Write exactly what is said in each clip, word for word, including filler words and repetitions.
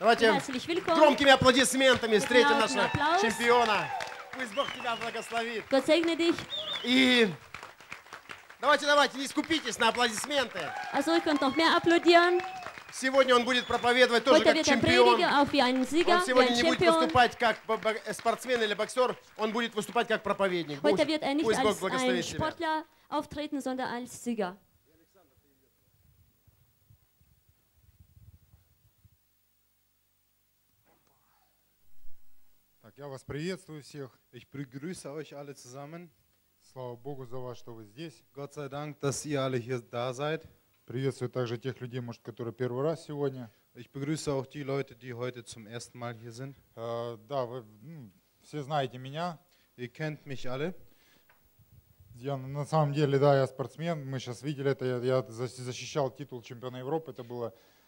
Давайте Herzlich willkommen. громкими аплодисментами встретим lauten нашего Applaus. чемпиона. Пусть Бог тебя благословит. Gott segne dich. И давайте, давайте, не скупитесь на аплодисменты. Also, ihr könnt noch mehr applaudieren. Сегодня он будет проповедовать тоже Heute как wird er чемпион. predigen, auch wie ein Sieger, Он wie сегодня ein не будет Champion. выступать как бо- бо- спортсмен или боксер, он будет выступать как проповедник. Пусть, Heute wird er nicht пусть Бог als ein благословит тебя. Sportler auftreten, sondern als Sieger. Так, я вас приветствую всех. Ich begrüße euch alle zusammen. Слава Богу за вас, что вы здесь. Gott sei Dank, dass ihr alle hier da seid. Приветствую также тех людей, может, которые первый раз сегодня. Ich begrüße auch die Leute, die heute zum ersten Mal hier sind. Э, да, вы ну, все знаете меня. Ihr kennt mich alle. Я на самом деле, да, я спортсмен. Мы сейчас видели это. Я, я за- защищал титул чемпиона Европы. Это было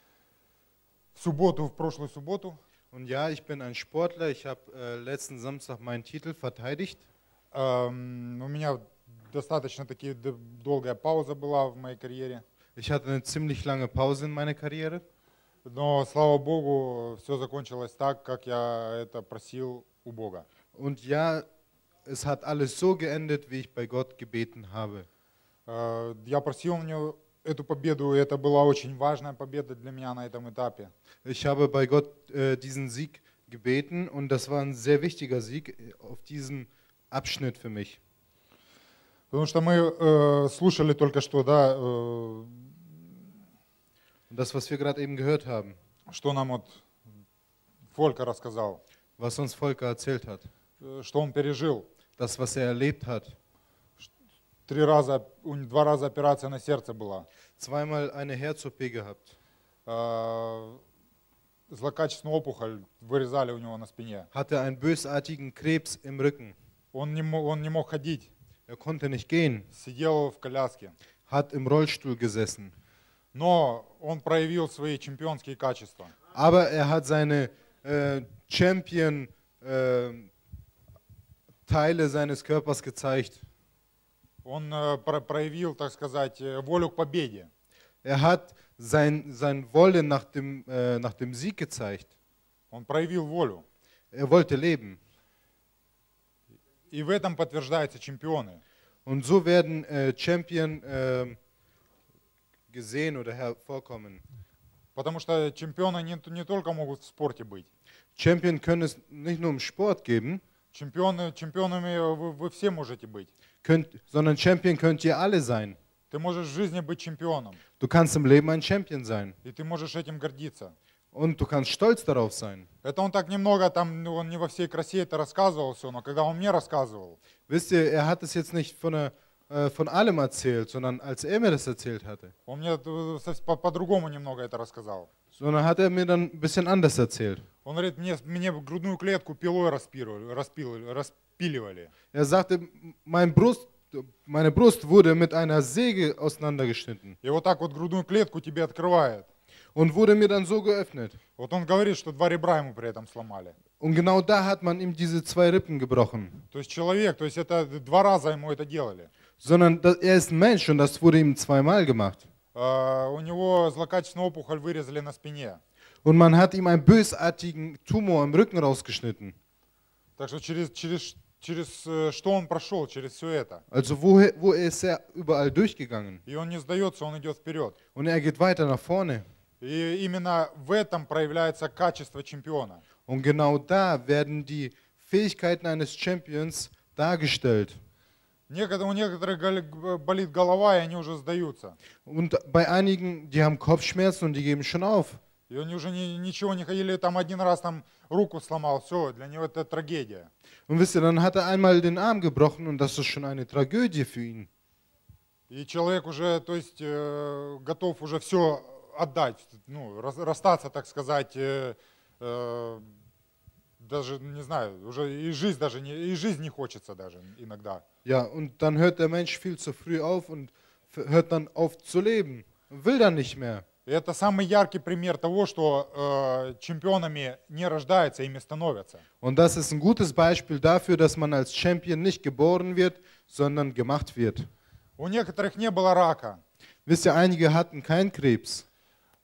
в субботу, в прошлую субботу. Und ja, ich bin ein Sportler. Ich habe äh, letzten Samstag meinen Titel verteidigt. Эм, у меня достаточно таки д- долгая пауза была в моей карьере. Ich hatte eine ziemlich lange Pause in meiner Karriere. Но, слава Богу, все закончилось так, как я это просил у Бога. Und ja, es hat alles so geendet, wie ich bei Gott gebeten habe. Э, Я просил у него эту победу, и это была очень важная победа для меня на этом этапе. Ich habe bei Gott äh, diesen Sieg gebeten und das war ein sehr wichtiger Sieg auf diesem Abschnitt für mich. Потому что мы э, слушали только что, да, э, Und das, was wir gerade eben gehört haben, что нам вот Фолька рассказал, was uns Volker erzählt hat, э, что он пережил. das, was er erlebt hat. Три раза, у него два раза операция на сердце была. Zweimal eine Herz-O P gehabt, Э, Злокачественную опухоль вырезали у него на спине. hatte einen bösartigen Krebs im Rücken. Он не, мо- он не мог ходить, Er konnte nicht gehen, сидел в коляске. hat im Rollstuhl gesessen. Но он проявил свои чемпионские качества. Aber er hat seine äh, Champion äh, Teile seines Körpers gezeigt. Он э, про- проявил, так сказать, э, волю к победе. Er hat sein, sein Wollen nach dem, äh, nach dem Sieg gezeigt. Он проявил волю. Er wollte leben. И в этом подтверждаются чемпионы. Und so werden äh, Champion äh, gesehen oder hervorkommen. Потому что чемпионы не, не только могут в спорте быть. Champion können es nicht nur im Sport geben, Чемпионы, чемпионами вы, вы все можете быть. könnt, sondern Champion könnt ihr alle sein. Ты можешь в жизни быть чемпионом. Du kannst im Leben ein Champion sein. И ты можешь этим гордиться. Und du kannst stolz darauf sein. Это он так немного, там, ну, он не во всей красе это рассказывал все, но когда он мне рассказывал, Wisst ihr, er hat es jetzt nicht von, der, äh, von allem erzählt, sondern als er mir das erzählt hatte, он мне э, сов- по- по-другому немного это рассказал. sondern hat er mir dann ein bisschen anders erzählt. Он говорит, мне, мне грудную клетку пилой распиливали, распиливали, распиливали. Er sagte, mein Brust, meine Brust wurde mit einer Säge auseinandergeschnitten И вот так вот грудную клетку тебе открывает. und wurde mir dann so geöffnet. Вот он говорит, что два ребра ему при этом сломали. Und genau da hat man ihm diese zwei Rippen gebrochen. То есть человек, то есть это два раза ему это делали. Sondern das, er ist ein Mensch und das wurde ihm zweimal gemacht. А, у него злокачественную опухоль вырезали на спине. Und man hat ihm einen bösartigen Tumor im Rücken rausgeschnitten. Так что через, через, через э, что он прошел, через все это. Also wo, wo ist er überall durchgegangen? И он не сдается, он идет вперед. Und er geht weiter nach vorne. И именно в этом проявляется качество чемпиона. Und genau da werden die Fähigkeiten eines Champions dargestellt. Некоторые, у некоторых гол- болит голова, и они уже сдаются. Und bei einigen, die haben Kopfschmerzen und die geben schon auf. И они уже ни- ничего не ходили, там один раз там руку сломал, все, для него это трагедия. Und wisst ihr, dann hat er einmal den Arm gebrochen und das ist schon eine Tragödie für ihn. И человек уже, то есть, э, готов уже все отдать, ну, рас- расстаться, так сказать, э, э, даже, не знаю, уже и жизнь даже не, и жизнь не хочется даже иногда. Ja, und dann hört der Mensch viel zu früh auf und f- hört dann auf zu leben. Und will dann nicht mehr. И это самый яркий пример того, что э, чемпионами не рождаются, ими становятся. Und das ist ein gutes Beispiel dafür, dass man als Champion nicht geboren wird, sondern gemacht wird. У некоторых не было рака, Wisst ihr, einige hatten keinen Krebs.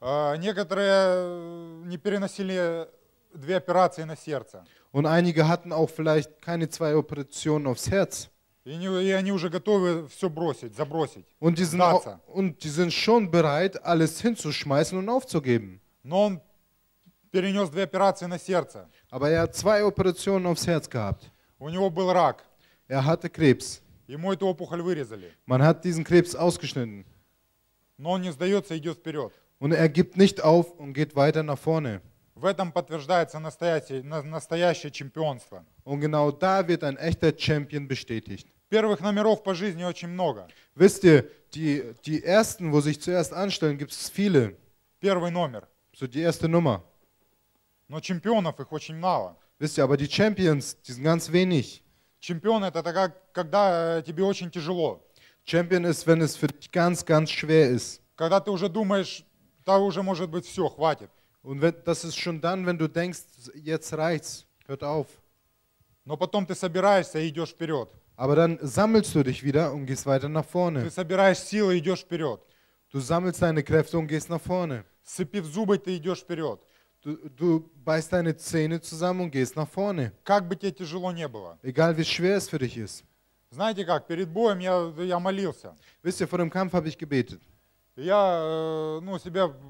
А, Некоторые не переносили две операции на сердце. Und einige hatten auch vielleicht keine zwei Operationen aufs Herz. И, не- и они уже готовы все бросить, забросить, Und die, sind auch, сдаться. und die sind schon bereit, alles hinzuschmeißen und aufzugeben. Но он перенес две операции на сердце. Aber er hat zwei Operationen aufs Herz gehabt. У него был рак. Er hatte Krebs. Ему эту опухоль вырезали. Man hat diesen Krebs ausgeschnitten. Но он не сдается, идет вперед. Und er gibt nicht auf und geht weiter nach vorne. В этом подтверждается настоящее, на- настоящее чемпионство. Und genau da wird ein echter Champion bestätigt. Первых номеров по жизни очень много. Wisst ihr, die, die ersten, wo sich zuerst anstellen, gibt es viele. Первый номер. So die erste Nummer. Но чемпионов их очень мало. Wisst ihr, aber die Champions, die sind ganz wenig. Чемпион это тогда, когда э, тебе очень тяжело. Champion ist, wenn es für dich ganz, ganz schwer ist. Когда ты уже думаешь, да уже может быть все, хватит. Und wenn, das ist schon dann, wenn du denkst, jetzt reicht's, hört auf. Но потом ты собираешься и идешь вперед. Aber dann sammelst du dich wieder und gehst weiter nach Ты vorne. собираешь силы и идешь вперед. Du sammelst deine Kräfte und gehst nach vorne. Сцепив зубы, ты идешь вперед. Du, du beißt deine Zähne zusammen und gehst nach vorne. Как бы тебе тяжело не было. Egal wie schwer es für dich ist. Знаете как, перед боем я, я молился. Wisst ihr, vor dem Kampf habe ich gebetet. Я э, ну, себя в-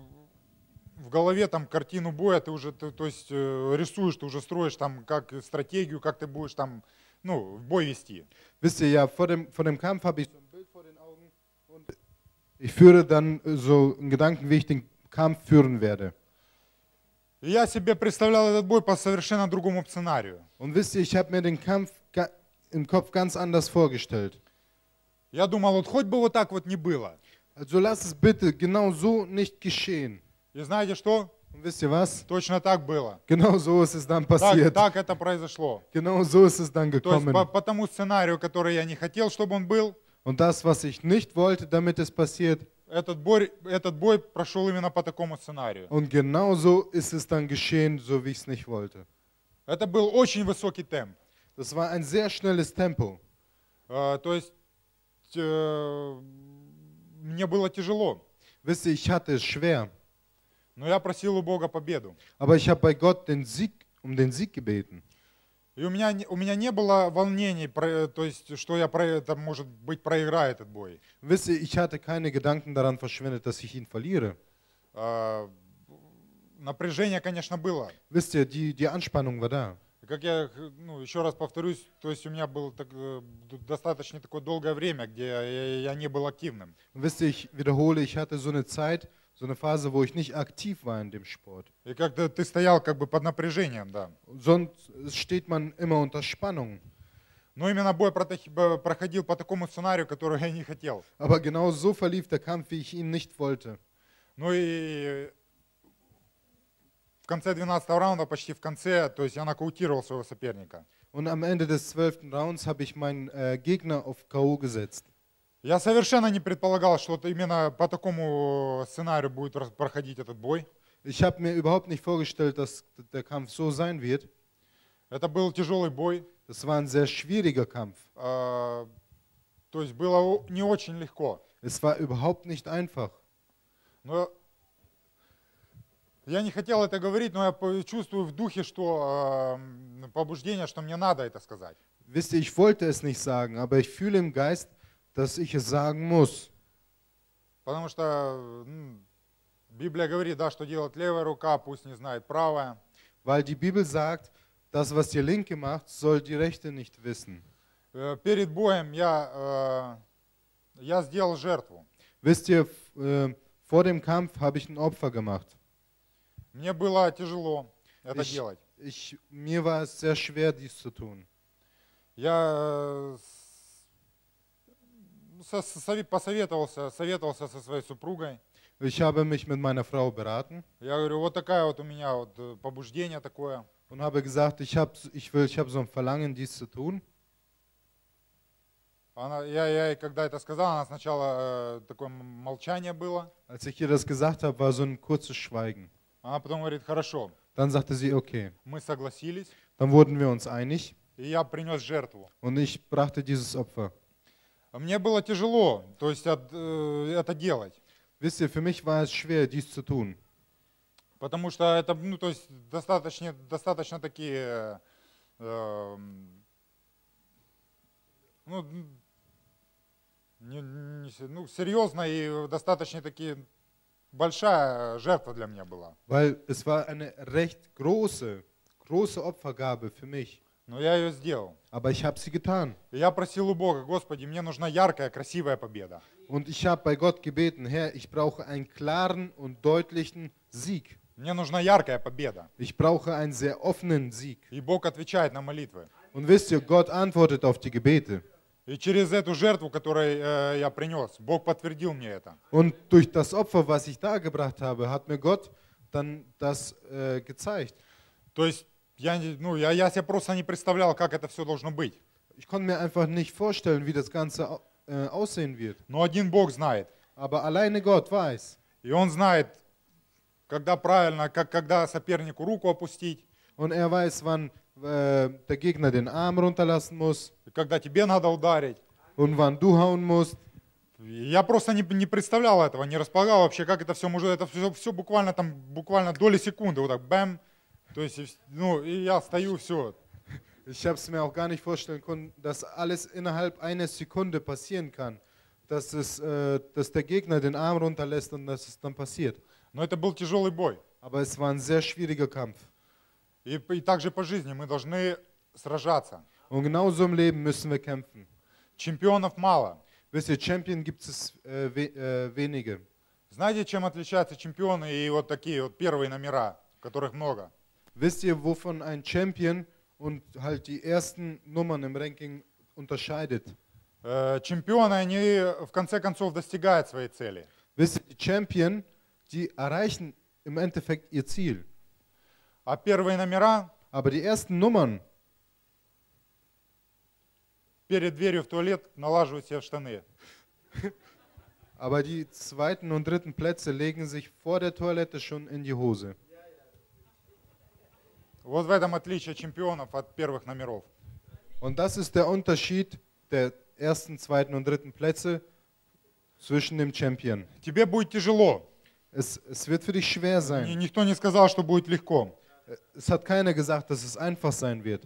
в голове там картину боя, ты уже, ты, то есть э, рисуешь, ты уже строишь там как стратегию, как ты будешь там, ну, в бой вести. Wisst ihr, ja, vor dem, vor dem Kampf habe ich so ein Bild vor den Augen und ich führe dann äh, so einen Gedanken, wie ich den Kampf führen werde. И я себе представлял этот бой по совершенно другому сценарию. Und wisst ihr, ich habe mir den Kampf ga- im Kopf ganz anders vorgestellt. Я думал, вот хоть бы вот так вот не было. Also lasst es bitte genau so nicht geschehen. И знаете что? Und wisst ihr was? Точно так было. Genau so ist es dann Так, passiert. так это произошло. Genau so ist es dann То есть gekommen. по, по тому сценарию, который я не хотел, чтобы он был, Und das, was ich nicht wollte, damit es passiert. этот бой, этот бой прошел именно по такому сценарию. Und genau so ist es dann geschehen, so wie ich es nicht wollte. Это был очень высокий темп. Das war ein sehr schnelles Tempo. Э, То есть э, мне было тяжело, Wisst ihr, ich hatte es schwer. но я просил у Бога победу. Aber ich habe bei Gott den Sieg, um den Sieg gebeten. И у меня, не- у меня не было волнений, про- то есть, что я, про- это, может быть, проиграю этот бой. Wisst ihr, ich hatte keine Gedanken daran verschwendet, dass ich ihn verliere. Э, Напряжение, конечно, было. Wisst ihr, die, die Anspannung war da. И Как я, ну, еще раз повторюсь, то есть у меня было так, э, д- достаточно такое долгое время, где я, я не был активным. Und wisst ihr, ich wiederhole, ich hatte so eine Zeit, so eine Phase, wo ich nicht aktiv war in dem Sport. И как-то ты стоял как бы под напряжением, да. Sonst steht man immer unter Spannung. Но именно бой протах- б- проходил по такому сценарию, который я не хотел. Aber genau so verlief der Kampf, wie ich ihn nicht wollte. Ну и в конце двенадцатого раунда, почти в конце, то есть я нокаутировал своего соперника. Und am Ende des zwölften Rounds habe ich meinen äh, Gegner auf K O gesetzt. Я совершенно не предполагал, что это именно по такому сценарию будет рас- проходить этот бой. Ich habe mir überhaupt nicht vorgestellt, dass der Kampf so sein wird. Это был тяжелый бой, Das war ein sehr schwieriger Kampf. э, то есть было о- не очень легко. Es war überhaupt nicht einfach. Но я не хотел это говорить, но я по- чувствую в духе, что э, побуждение, что мне надо это сказать. Wisst ihr, ich wollte es nicht sagen, aber ich fühle im Geist, dass ich es sagen muss. Потому что м, Библия говорит, да, что делает левая рука, пусть не знает правая. Weil die Bibel sagt, das, was die Linke macht, soll die Rechte nicht wissen. Э, Перед боем я, э, я сделал жертву. Wisst ihr, f- äh, vor dem Kampf habe ich ein Opfer gemacht. Мне было тяжело это Ich, делать. ich, mir war es sehr schwer, dies zu tun. Я э, с- со- со- посоветовался, советовался со своей супругой. Ich habe mich mit meiner Frau beraten Я говорю, вот такая вот у меня вот э, побуждение такое. und habe gesagt, ich habe ich will, ich habe so ein Verlangen, dies zu tun. Она, я, я ей когда это сказал, она сначала э, такое м- молчание было. Als ich ihr das gesagt habe, war so ein kurzes Schweigen. Она потом говорит, хорошо, Dann sagte sie, okay. мы согласились, Dann wurden wir uns einig и я принес жертву. und ich brachte dieses Opfer. Мне было тяжело, то есть от- э, это делать. Wisst ihr, für mich war es schwer, dies zu tun. Потому что это, ну, то есть достаточно, достаточно такие, э, ну, не, не се- ну, серьезно и достаточно таки большая жертва для меня была. Weil es war eine recht große, große Opfergabe für mich. Но я ее сделал. Aber ich habe sie getan. И я просил у Бога: Господи, мне нужна яркая, красивая победа. Und ich habe bei Gott gebeten, Herr, ich brauche einen klaren und deutlichen Sieg. Мне нужна яркая победа. Ich brauche einen sehr offenen Sieg. И Бог отвечает на молитвы. Und wisst ihr, Gott antwortet auf die Gebete. И через эту жертву, которую э, я принес, Бог подтвердил мне это. Und durch das Opfer, was ich dargebracht habe, hat mir Gott dann das äh, gezeigt. То есть я, не- ну, я, я себе просто не представлял, как это все должно быть. Ich konnte mir einfach nicht vorstellen, wie das Ganze au- äh, aussehen wird. Но один Bог знает. Aber alleine Gott weiß. И Он знает, когда правильно, как, когда сопернику руку опустить, Und er weiß, wann äh, der Gegner den Arm runterlassen muss и когда тебе надо ударить. und wann du hauen musst. И я просто не, не представлял этого, не располагал вообще, как это все может. Это все, все буквально там, буквально доли секунды, вот так, бэм. То есть, и вс- ну, и я стою, все. Ich habe es mir auch gar nicht vorstellen können, dass alles innerhalb einer Sekunde passieren kann. Dass, es, äh, dass der Gegner den Arm runterlässt und dass es dann passiert. Но это был тяжелый бой. Aber es war ein sehr schwieriger Kampf. И, и также по жизни мы должны сражаться. Und genauso im Leben müssen wir kämpfen. Чемпионов мало. Wisst ihr, Champion gibt es äh, we äh, wenige. Знаете, чем отличаются чемпионы и вот такие вот первые номера, которых много? Wisst ihr, wovon ein Champion und halt die ersten Nummern im Ranking unterscheidet? Э, Чемпионы, они в конце концов достигают своей цели. Wisst ihr, die Champion, die erreichen im Endeffekt ihr Ziel. А первые номера Aber die ersten Nummern, перед дверью в туалет налаживают себе в штаны. aber die zweiten und dritten Plätze legen sich vor der Toilette schon in die Hose. Вот в этом отличие чемпионов от первых номеров. Und das ist der Unterschied der ersten, zweiten und dritten Plätze zwischen dem Champion. Тебе будет тяжело. Es, es wird für dich schwer Ни- sein. Никто не сказал, что будет легко. Es hat keiner gesagt, dass es einfach sein wird.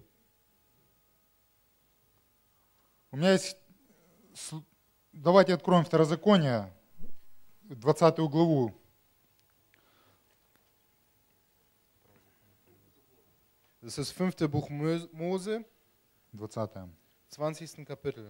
У меня есть... с- Давайте откроем Второзаконие, двадцатую главу. Das ist das fünfte Buch Mo- Mose, двадцатое. zwanzigsten Kapitel.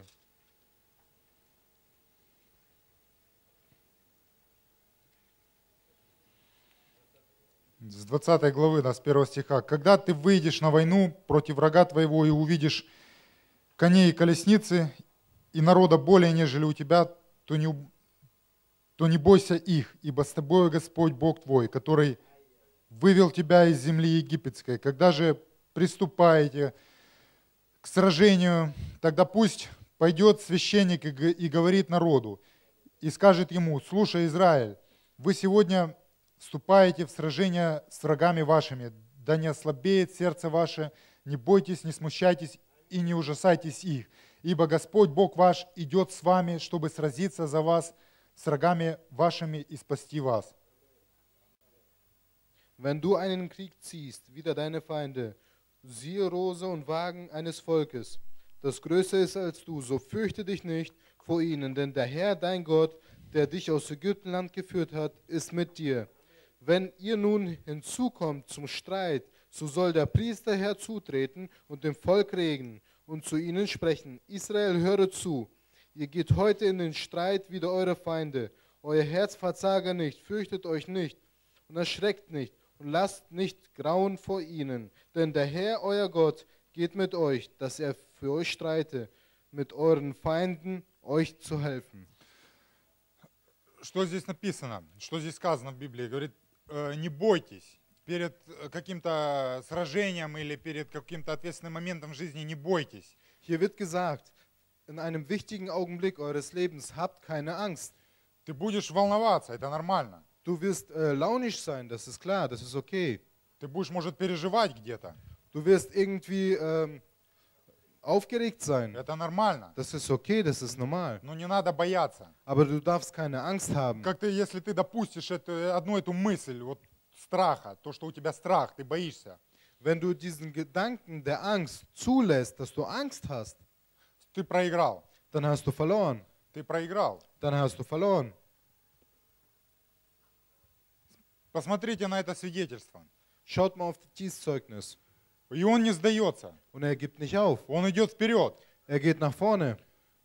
С двадцатой главы, да, с первого стиха. «Когда ты выйдешь на войну против врага твоего и увидишь коней и колесницы, и народа более, нежели у тебя, то не, у- то не бойся их, ибо с тобой Господь Бог твой, который вывел тебя из земли египетской. Когда же приступаете к сражению, тогда пусть пойдет священник и г- и говорит народу, и скажет ему: слушай, Израиль, вы сегодня вступаете в сражение с врагами вашими, да не ослабеет сердце ваше, не бойтесь, не смущайтесь и не ужасайтесь их, ибо Господь Бог ваш идет с вами, чтобы сразиться за вас с врагами вашими и спасти вас». Wenn du einen Krieg ziehst, wider deine Feinde, siehe Rose und Wagen eines Volkes, das größer ist als du, so fürchte dich nicht vor ihnen, denn der Herr, dein Gott, der dich aus Ägyptenland geführt hat, ist mit dir. Wenn ihr nun hinzukommt zum Streit, so soll der Priester herzutreten und dem Volk reden und zu ihnen sprechen: Israel, höre zu, ihr geht heute in den Streit wider eure Feinde. Euer Herz verzage nicht, fürchtet euch nicht und erschreckt nicht und lasst nicht grauen vor ihnen. Denn der Herr, euer Gott, geht mit euch, dass er für euch streite, mit euren Feinden euch zu helfen. Что здесь написано? Что здесь сказано в Библии? Говорит, э, не бойтесь. Перед э, каким-то сражением или перед каким-то ответственным моментом в жизни не бойтесь. Hier wird gesagt, in einem wichtigen Augenblick eures Lebens habt keine Angst. Ты будешь волноваться, это нормально. Du wirst äh, launisch sein, das ist klar, das ist okay. Ты будешь, может, переживать где-то. Du wirst irgendwie ähm, aufgeregt sein. Это нормально. Das ist okay, das ist normal. Но не надо бояться. Aber du darfst keine Angst haben. Как ты, если ты допустишь это, одну эту мысль, вот страха, то, что у тебя страх, ты боишься, Wenn du diesen Gedanken der Angst zulässt, dass du Angst hast, ты проиграл. dann hast du verloren. Ты проиграл. Dann hast du verloren. Посмотрите на это свидетельство. Schaut mal auf dieses Zeugnis. И он не сдается. Und er gibt nicht auf. Он идет вперед. Er geht nach vorne.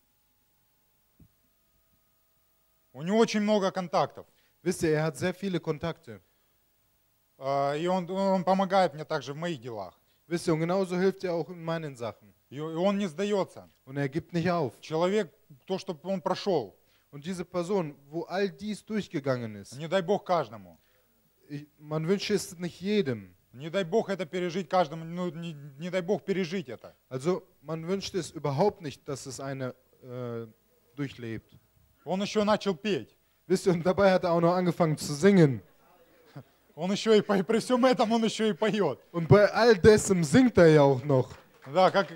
У него очень много контактов. Wisst ihr, er hat sehr viele Kontakte. А, И он, он помогает мне также в моих делах. Wisst ihr, und genauso hilft er auch in meinen Sachen. И и он не сдается. Und er gibt nicht auf. Человек, то, что он прошел, Und diese Person, wo all dies durchgegangen ist, не дай Бог каждому. ich, man wünscht es nicht jedem. Не дай Бог это пережить каждому, ну, не, не дай Бог пережить это. Also man wünscht es überhaupt nicht, dass es einer äh, durchlebt. Он еще начал петь. Wisst ihr, und dabei hat er auch noch angefangen zu singen. Он еще и, по- при всем этом он еще и поет. Und bei all dessen singt er ja auch noch. Да, как...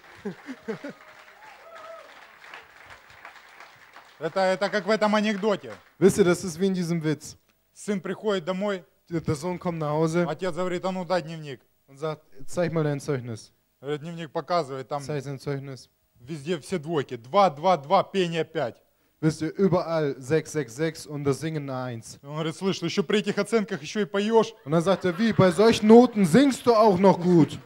Это, это как в этом анекдоте. Wisst ihr, das ist wie in diesem Witz. Сын приходит домой, Der der Sohn kommt nach Hause отец говорит, а ну дай дневник. und sagt, zeig mal dein Zeugnis. Говорит, дневник показывает, там Zeig sein Zeugnis. везде все двойки. Два, два, два, пение пять. Wisst ihr, überall sechs sechs sechs und das Singen eine Eins. Он говорит, слышь, ты еще при этих оценках еще и поешь. Und dann sagt er, wie, bei solchen Noten singst du auch noch gut.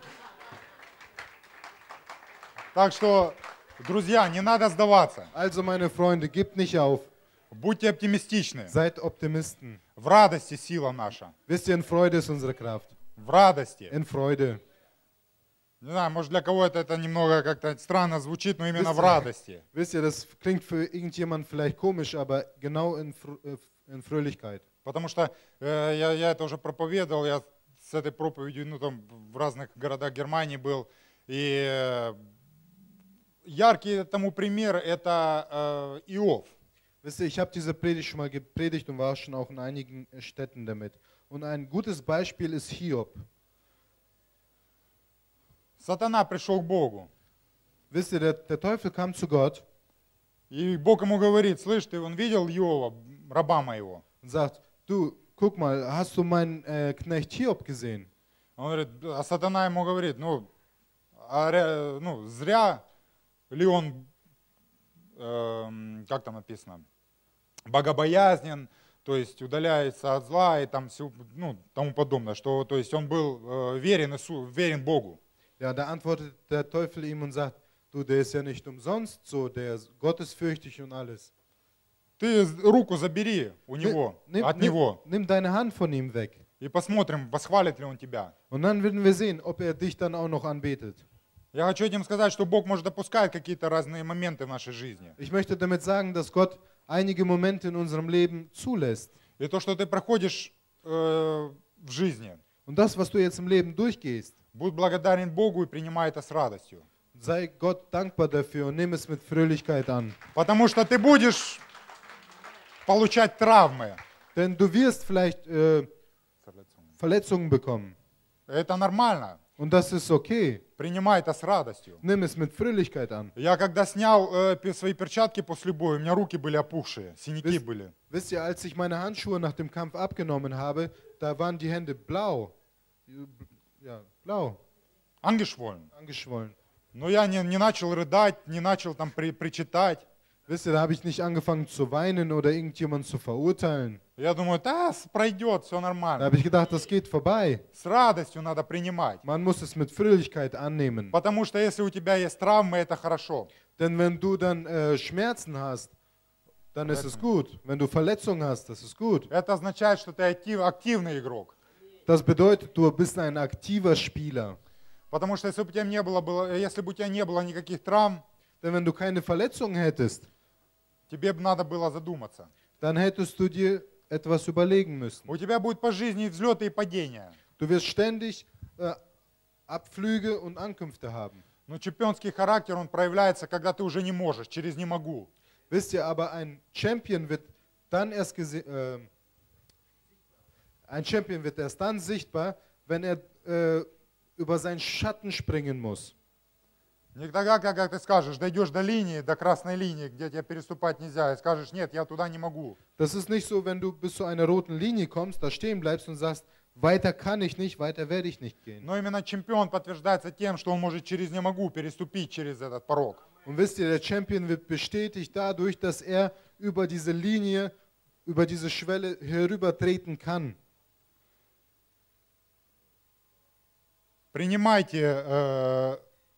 Так что, друзья, не надо сдаваться. Also meine Freunde, gebt nicht auf. Будьте оптимистичны. Seid Optimisten. В радости сила наша. Wisst ihr, in Freude ist unsere Kraft. В радости. In Freude. Не знаю, может для кого-то это немного как-то странно звучит, но именно в Wisst ihr, радости. wisst ihr, das klingt für irgendjemand vielleicht komisch, aber genau in, Fr- äh, in Fröhlichkeit. Потому что э, я, я это уже проповедовал, я с этой проповедью ну, там, в разных городах Германии был. И э, яркий тому пример это э, Иов. Wisst ihr, ich habe diese Predigt schon mal gepredigt und war schon auch in einigen äh, Städten damit. Und ein gutes Beispiel ist Hiob. Сатана пришел к Богу. Wisst ihr, der, der Teufel kam zu Gott И Бог ему говорит, слышь, ты он видел Иова, раба моего? und sagt, du, guck mal, hast du meinen äh, Knecht Hiob gesehen? Он говорит, а Сатана ему говорит, ну, а ре- ну зря ли он, эм, как там написано, богобоязнен, то есть удаляется от зла и там всё, ну, тому подобное, что то есть он был э, верен, Иису- верен Богу. Ja, da antwortet der Teufel ihm und sagt, du, der ist ja nicht umsonst so, der ist gottesfürchtig und alles. Ты руку забери у него, Nimm, от nimm, него, nimm deine Hand von ihm weg. и посмотрим, восхвалит ли он тебя. Und dann werden wir sehen, ob er dich dann auch noch anbetet. Я хочу этим сказать, что Бог может допускать какие-то разные моменты в нашей жизни. Ich möchte damit sagen, dass Gott einige Momente in unserem Leben zulässt. И то, что ты проходишь э, в жизни, Und das, was du jetzt im Leben durchgehst, будь благодарен Богу и принимай это с радостью. sei Gott dankbar dafür und nimm es mit Fröhlichkeit an. Потому что ты будешь получать травмы. Denn du wirst vielleicht äh, Verletzungen bekommen. Это нормально. Und das ist okay. Принимай это с радостью. Nimm es mit Fröhlichkeit an. Я когда снял э, пе- свои перчатки после боя, у меня руки были опухшие, синяки Wisst, были. wisst ihr, als ich meine Handschuhe nach dem Kampf abgenommen habe, da waren die Hände blau. Ja, blau, Angeschwollen. angeschwollen. Но я не, не начал рыдать, не начал там при, причитать. Wisst ihr, da habe ich nicht angefangen zu weinen oder irgendjemanden zu verurteilen. Я думаю, да, с- пройдет, все Da нормально. habe ich gedacht, das geht vorbei. С радостью надо принимать. Man muss es mit Fröhlichkeit annehmen. Потому что если у тебя есть травмы, это хорошо. Denn wenn du dann äh, Schmerzen hast, dann ist es gut. Wenn du Verletzungen hast, das ist gut. Это означает, что ты актив- активный игрок. Das bedeutet, du bist ein aktiver Spieler. Потому что если бы у тебя не было, было, если бы у тебя не было никаких травм, Denn wenn du keine Verletzungen hättest, тебе бы надо было задуматься. dann hättest du dir etwas überlegen müssen. У тебя будет по жизни взлеты и падения. Du wirst ständig äh, Abflüge und Ankünfte haben. Но чемпионский характер, он проявляется, когда ты уже не можешь, через «не могу». Wisst ihr, aber ein Champion wird dann erst gese- äh, ein Champion wird erst dann sichtbar, wenn er äh, über seinen Schatten springen muss. Не тогда, когда ты скажешь, дойдешь до линии, до красной линии, где тебе переступать нельзя, и скажешь, нет, я туда не могу. Das ist nicht so, wenn du bis zu einer roten Linie kommst, da stehen bleibst und sagst, Weiter kann ich nicht, weiter werde ich nicht gehen. Но именно чемпион подтверждается тем, что он может через «не могу» переступить через этот порог. Und wisst ihr, der Champion wird bestätigt dadurch, dass er über diese Linie, über diese Schwelle herübertreten kann. Принимайте э,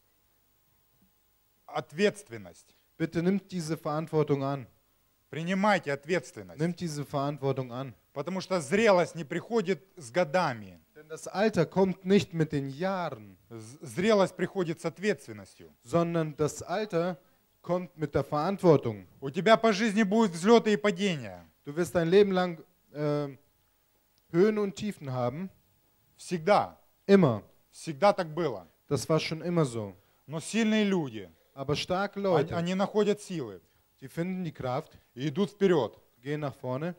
ответственность. Bitte nimmt diese Verantwortung an. Принимайте ответственность. Nimmt diese Verantwortung an. Потому что зрелость не приходит с годами. Denn das Alter kommt nicht mit den Jahren, З- Зрелость приходит с ответственностью. sondern das Alter kommt mit der Verantwortung. У тебя по жизни будут взлеты и падения. Du wirst dein Leben lang äh, Höhen und Tiefen haben. Всегда. Immer. Всегда так было. Das war schon immer so. Но сильные люди, Aber starke они, Leute, они находят силы die finden die Kraft, и идут вперед. gehen nach vorne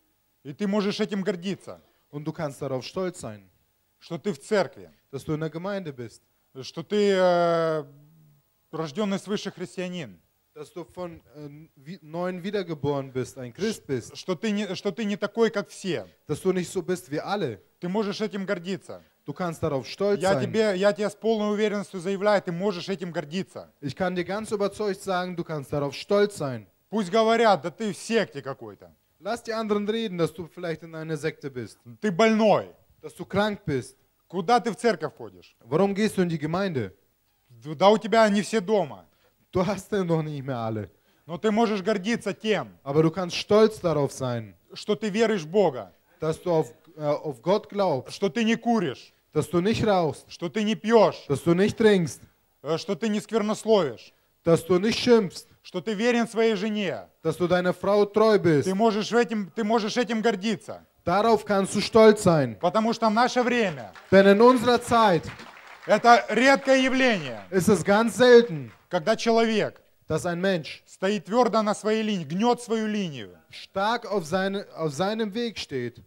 И ты можешь этим гордиться, und du kannst darauf stolz sein, что ты в церкви, dass du in der Gemeinde bist, что ты э, рожденный свыше христианин, dass du von äh, wie, Neuen wiedergeboren bist, ein Christ bist, что ты, не, что ты не такой, как все. dass du nicht so bist wie alle. Ты можешь этим гордиться. Du kannst darauf stolz Я sein. тебе, я тебе с полной уверенностью заявляю, ты можешь этим гордиться. Ich kann dir ganz überzeugt sagen, du kannst darauf stolz sein. Пусть говорят, да ты в секте какой-то. Lass die anderen reden, dass du vielleicht in einer Sekte bist, Ты больной. dass du krank bist. Куда ты в церковь ходишь? Warum gehst du in die Gemeinde? Да у тебя не все дома. Du hast ja noch nicht mehr alle. Но ты можешь гордиться тем, Aber du kannst stolz darauf sein, что ты веришь в Бога, dass du auf, äh, auf Gott glaubst, что ты не куришь, dass du nicht rauchst, что ты не пьешь, dass du nicht trinkst, э, что ты не сквернословишь, dass du nicht schimpfst, что ты верен своей жене. dass du deiner Frau treu bist. Ты можешь этим, ты можешь этим гордиться. Darauf kannst du stolz sein. Потому что в наше время Denn in unserer Zeit это редкое явление, ist es ganz selten, когда человек dass ein Mensch стоит твердо на своей линии, гнет свою линию, stark auf, seine, auf seinem Weg steht,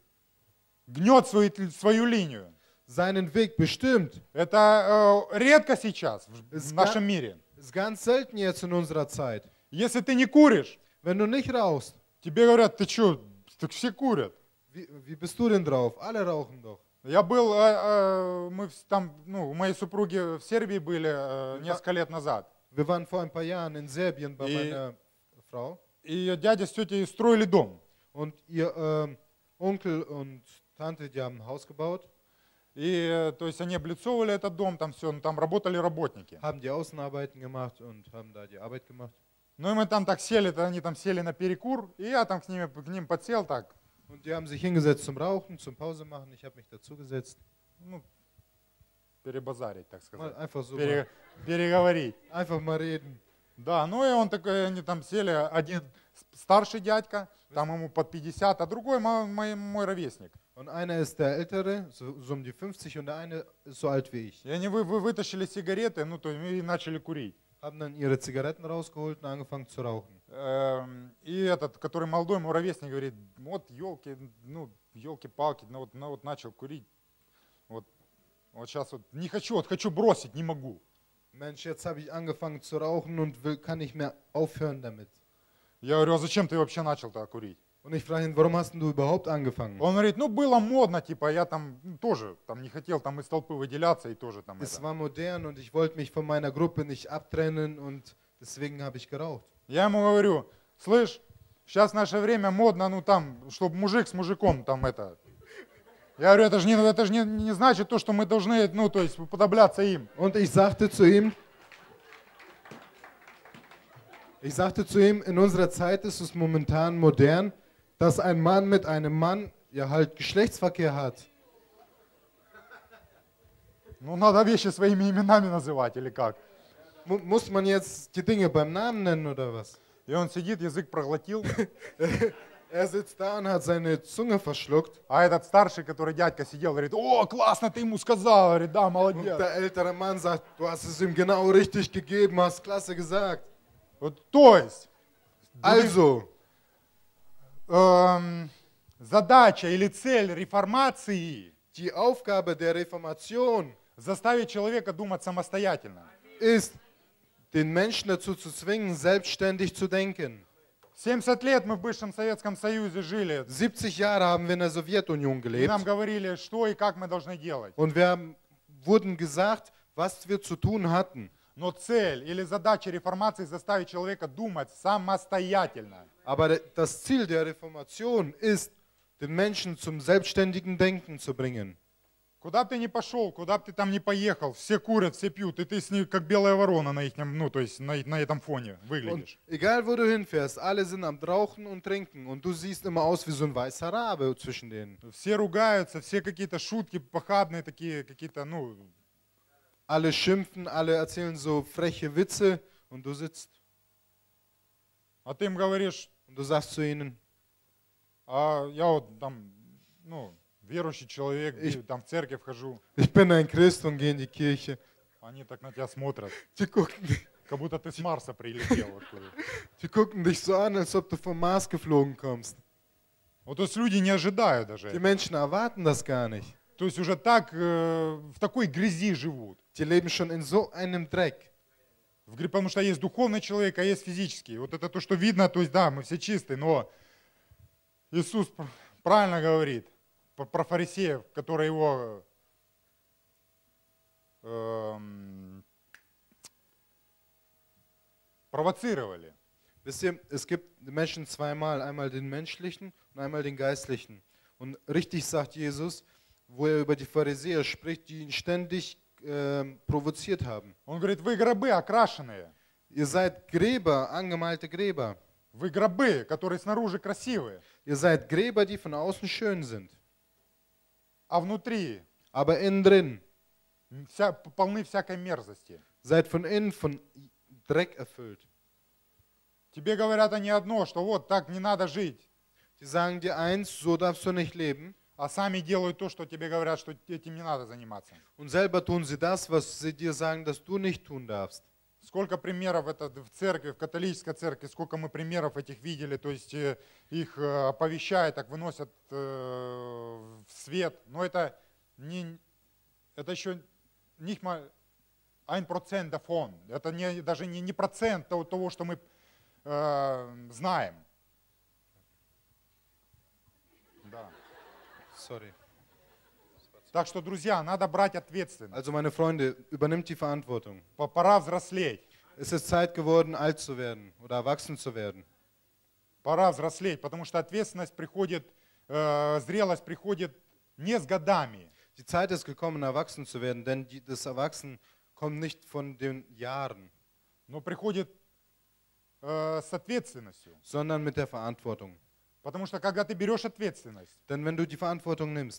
гнет свою, свою линию. seinen Weg bestimmt. Это э, редко сейчас в, в Ist нашем ga- мире. ist ganz selten jetzt in unserer Zeit. Если ты не куришь, Wenn du nicht rauchst, тебе говорят, ты что, так все курят. wie, wie bist du denn drauf? Alle rauchen doch. Я был, э, э, мы в- там, ну, у моей супруги в Сербии были э, несколько лет назад. Wir waren vor ein paar Jahren in Serbien bei I- meiner Frau И дядя с тетей строили дом. und ihr ähm, Onkel und Tante, die haben ein Haus gebaut, И, э, то есть они облицовывали этот дом, там все, там работали работники. haben die Außenarbeiten gemacht und haben da die Arbeit gemacht. Ну и мы там так сели, то они там сели на перекур, и я там к, ними, к ним подсел так, Und die haben sich hingesetzt zum Rauchen, zum Pause machen. Ich habe mich dazugesetzt. ну, перебазарить, так Mal сказать, einfach so, Пере- переговорить. mal, einfach mal reden. Да, ну и он такой, они там сели, один с- старший дядька, там ему под пятьдесят, а другой мой, мой, мой ровесник. Und einer ist der Ältere, so, so um die fünfzig, und der eine ist so alt wie ich. И они вы, вы вытащили сигареты, ну то есть, и начали курить. Haben dann ihre Zigaretten rausgeholt und angefangen zu rauchen. Эм, И этот, который молодой мой ровесник, говорит, вот елки, ну елки-палки, ну вот, ну вот начал курить, вот, вот сейчас вот не хочу, вот хочу бросить, не могу. Mensch, jetzt habe ich angefangen zu rauchen und will, kann nicht mehr aufhören damit. Я говорю, а зачем ты вообще начал-то курить? Und ich frage ihn, warum hast denn du überhaupt angefangen? Он говорит, ну было модно, типа я там ну, тоже там не хотел там из толпы выделяться и тоже там Es это. war modern und ich wollte mich von meiner Gruppe nicht abtrennen und deswegen habe ich geraucht. Я ему говорю, слышь, сейчас в наше время модно, ну там, чтобы мужик с мужиком там это. Я говорю, это же не, это же не, не значит то, что мы должны, ну то есть уподобляться им. Und ich sagte zu ihm, ich sagte zu ihm, in unserer Zeit ist es momentan modern, dass ein Mann mit einem Mann ja halt Geschlechtsverkehr hat. Ну надо вещи своими именами называть или как. Mu muss man jetzt die Dinge beim Namen nennen oder was? И он сидит, язык проглотил, Er sitzt da und hat seine Zunge verschluckt. а этот старший, который дядька сидел, говорит, о, классно, ты ему сказал, говорит, да, Und молодец. der ältere Mann sagt, du hast es ihm genau richtig gegeben, hast klasse gesagt. Вот, то есть, Also, эм, задача или цель реформации die Aufgabe der Reformation заставить человека думать самостоятельно. ist, den Menschen dazu zu zwingen, selbstständig zu denken. семьдесят лет мы в бывшем Советском Союзе жили. siebzig Jahre haben wir in der Sowjetunion И gelebt. нам говорили, что и как мы должны делать. Und wir haben, wurden gesagt, was wir zu tun hatten. Но цель или задача реформации заставить человека думать самостоятельно. Aber de- das Ziel der Reformation ist, den Menschen zum selbstständigen Denken zu bringen. Куда бы ты ни пошел, куда бы ты там ни поехал, все курят, все пьют, и ты с ней как белая ворона на их, ну, то есть на, на этом фоне Und выглядишь. egal wo du hinfährst, alle sind am Rauchen und Trinken und du siehst immer aus wie so ein weißer Rabe zwischen denen. Все ругаются, все какие-то шутки похабные такие, какие-то, ну, Alle schimpfen, alle erzählen so freche Witze und du sitzt а ты им говоришь, und du sagst zu ihnen, а я вот там, ну, верующий человек, Ich- там в церковь хожу. ich bin ein Christ und gehe in die Kirche. Они так на тебя смотрят, Die gucken, как будто ты с Марса прилетел. откуда. die gucken dich so an, als ob du vom Mars geflogen kommst. Вот, то есть люди не ожидают даже. Die Menschen erwarten das gar nicht. То есть уже так, э, в такой грязи живут. Die leben schon in so einem Dreck. В гря- Потому что есть духовный человек, а есть физический. Вот это то, что видно, то есть да, мы все чистые, но Иисус пр- правильно говорит про про фарисеев, которые его эм, провоцировали. Wisst ihr, es gibt Menschen zweimal, einmal den menschlichen und einmal den geistlichen. Und richtig sagt Jesus, wo er über die Pharisäer spricht, die ihn ständig ähm, provoziert haben. Он говорит, вы гробы окрашенные, Ihr seid Gräber, angemalte Gräber. вы гробы, которые снаружи красивые, Ihr seid Gräber, die von außen schön sind, а внутри aber innen drin вся, полны всякой мерзости. seid von innen von Dreck erfüllt. Тебе говорят они одно, что вот так не надо жить, Die sagen dir eins, so darfst du nicht leben. а сами делают то, что тебе говорят, что этим не надо заниматься. Und selber tun sie das, was sie dir sagen, dass du nicht tun darfst. Сколько примеров это в церкви, в католической церкви, сколько мы примеров этих видели, то есть э, их э, оповещают, так выносят э, в свет, но это, не, это еще nicht mal ein Prozent davon, это не, даже не, не процент того, того, что мы э, знаем. Да. Sorry. Так что, друзья, надо брать ответственность. Also meine Freunde, übernimmt die Verantwortung. П- Пора взрослеть. Es ist Zeit geworden, alt zu werden oder erwachsen zu werden. Пора взрослеть, потому что ответственность приходит, э, зрелость приходит не с годами. Die Zeit ist gekommen, erwachsen zu werden, denn die, das Erwachsen kommt nicht von den Jahren, Но приходит э, с ответственностью. sondern mit der Verantwortung. Потому что когда ты берешь ответственность, Denn wenn du die Verantwortung nimmst,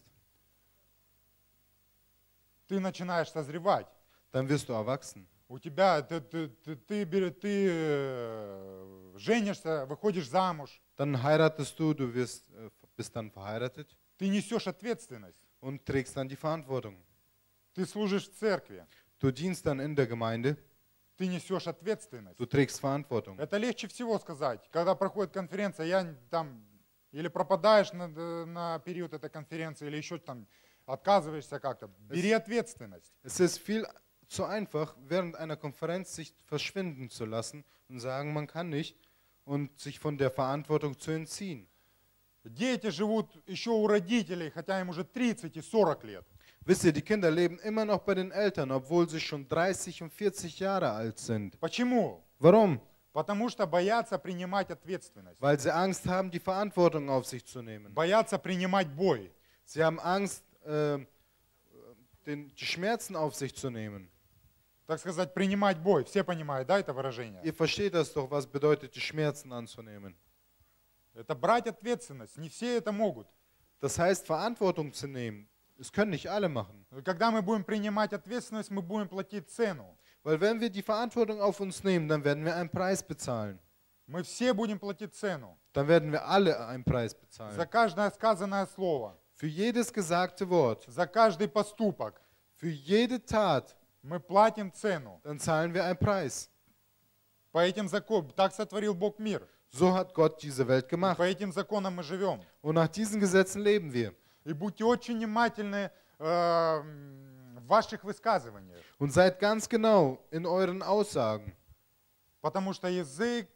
ты начинаешь созревать. dann wirst du erwachsen. У тебя, ты, ты, ты, ты, бере- ты, э, женишься, выходишь замуж, Dann heiratest du, du wirst, äh, bist dann verheiratet ты несешь ответственность. und trägst dann die Verantwortung. Ты служишь в церкви, Du dienst dann in der Gemeinde, ты несешь ответственность. du trägst Verantwortung. Это легче всего сказать. Когда проходит конференция, я там или пропадаешь на, на период этой конференции, или еще там отказываешься как-то. Бери ответственность. Es ist viel zu einfach, während einer Konferenz sich verschwinden zu lassen und sagen, man kann nicht und sich von der Verantwortung zu entziehen. Дети живут еще у родителей, хотя им уже тридцать и сорок лет. Wisst ihr, die Kinder leben immer noch bei den Eltern, obwohl sie schon dreißig und vierzig Jahre alt sind. Почему? Warum? Потому что боятся принимать ответственность. Weil sie Angst haben, die Verantwortung auf sich zu nehmen. Боятся принимать бой. Sie haben Angst, äh, den, die Schmerzen auf sich zu nehmen. Так сказать, принимать бой. Все понимают, да, это выражение? Ihr versteht das doch, was bedeutet, die Schmerzen anzunehmen. Это брать ответственность. Не все это могут. Das heißt, Verantwortung zu nehmen. Das können nicht alle machen. Когда мы будем принимать ответственность, мы будем платить цену. Weil wenn wir die Verantwortung auf uns nehmen, dann werden wir einen Preis bezahlen. Мы все будем платить цену. Dann werden wir alle einen Preis За bezahlen. каждое сказанное слово, Für jedes gesagte Wort, за каждый поступок für jede Tat, мы платим цену. dann zahlen wir einen Preis. По этим законам, так сотворил Бог мир. So hat Gott diese Welt И gemacht. по этим законам мы живем. Und nach diesen Gesetzen leben wir. И будьте очень внимательны э, в ваших высказываниях. Und seid ganz genau in euren Aussagen. Потому что язык,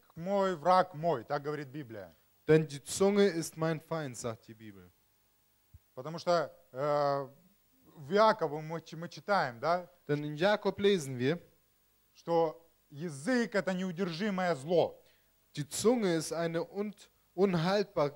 мой, враг мой, так говорит Библия. Denn die Zunge ist mein Feind, sagt die Bibel. Потому что э, в Иакове мы, мы читаем, да, Denn in Jakob lesen wir, что язык это неудержимое зло. die Zunge ist eine un unhaltbar,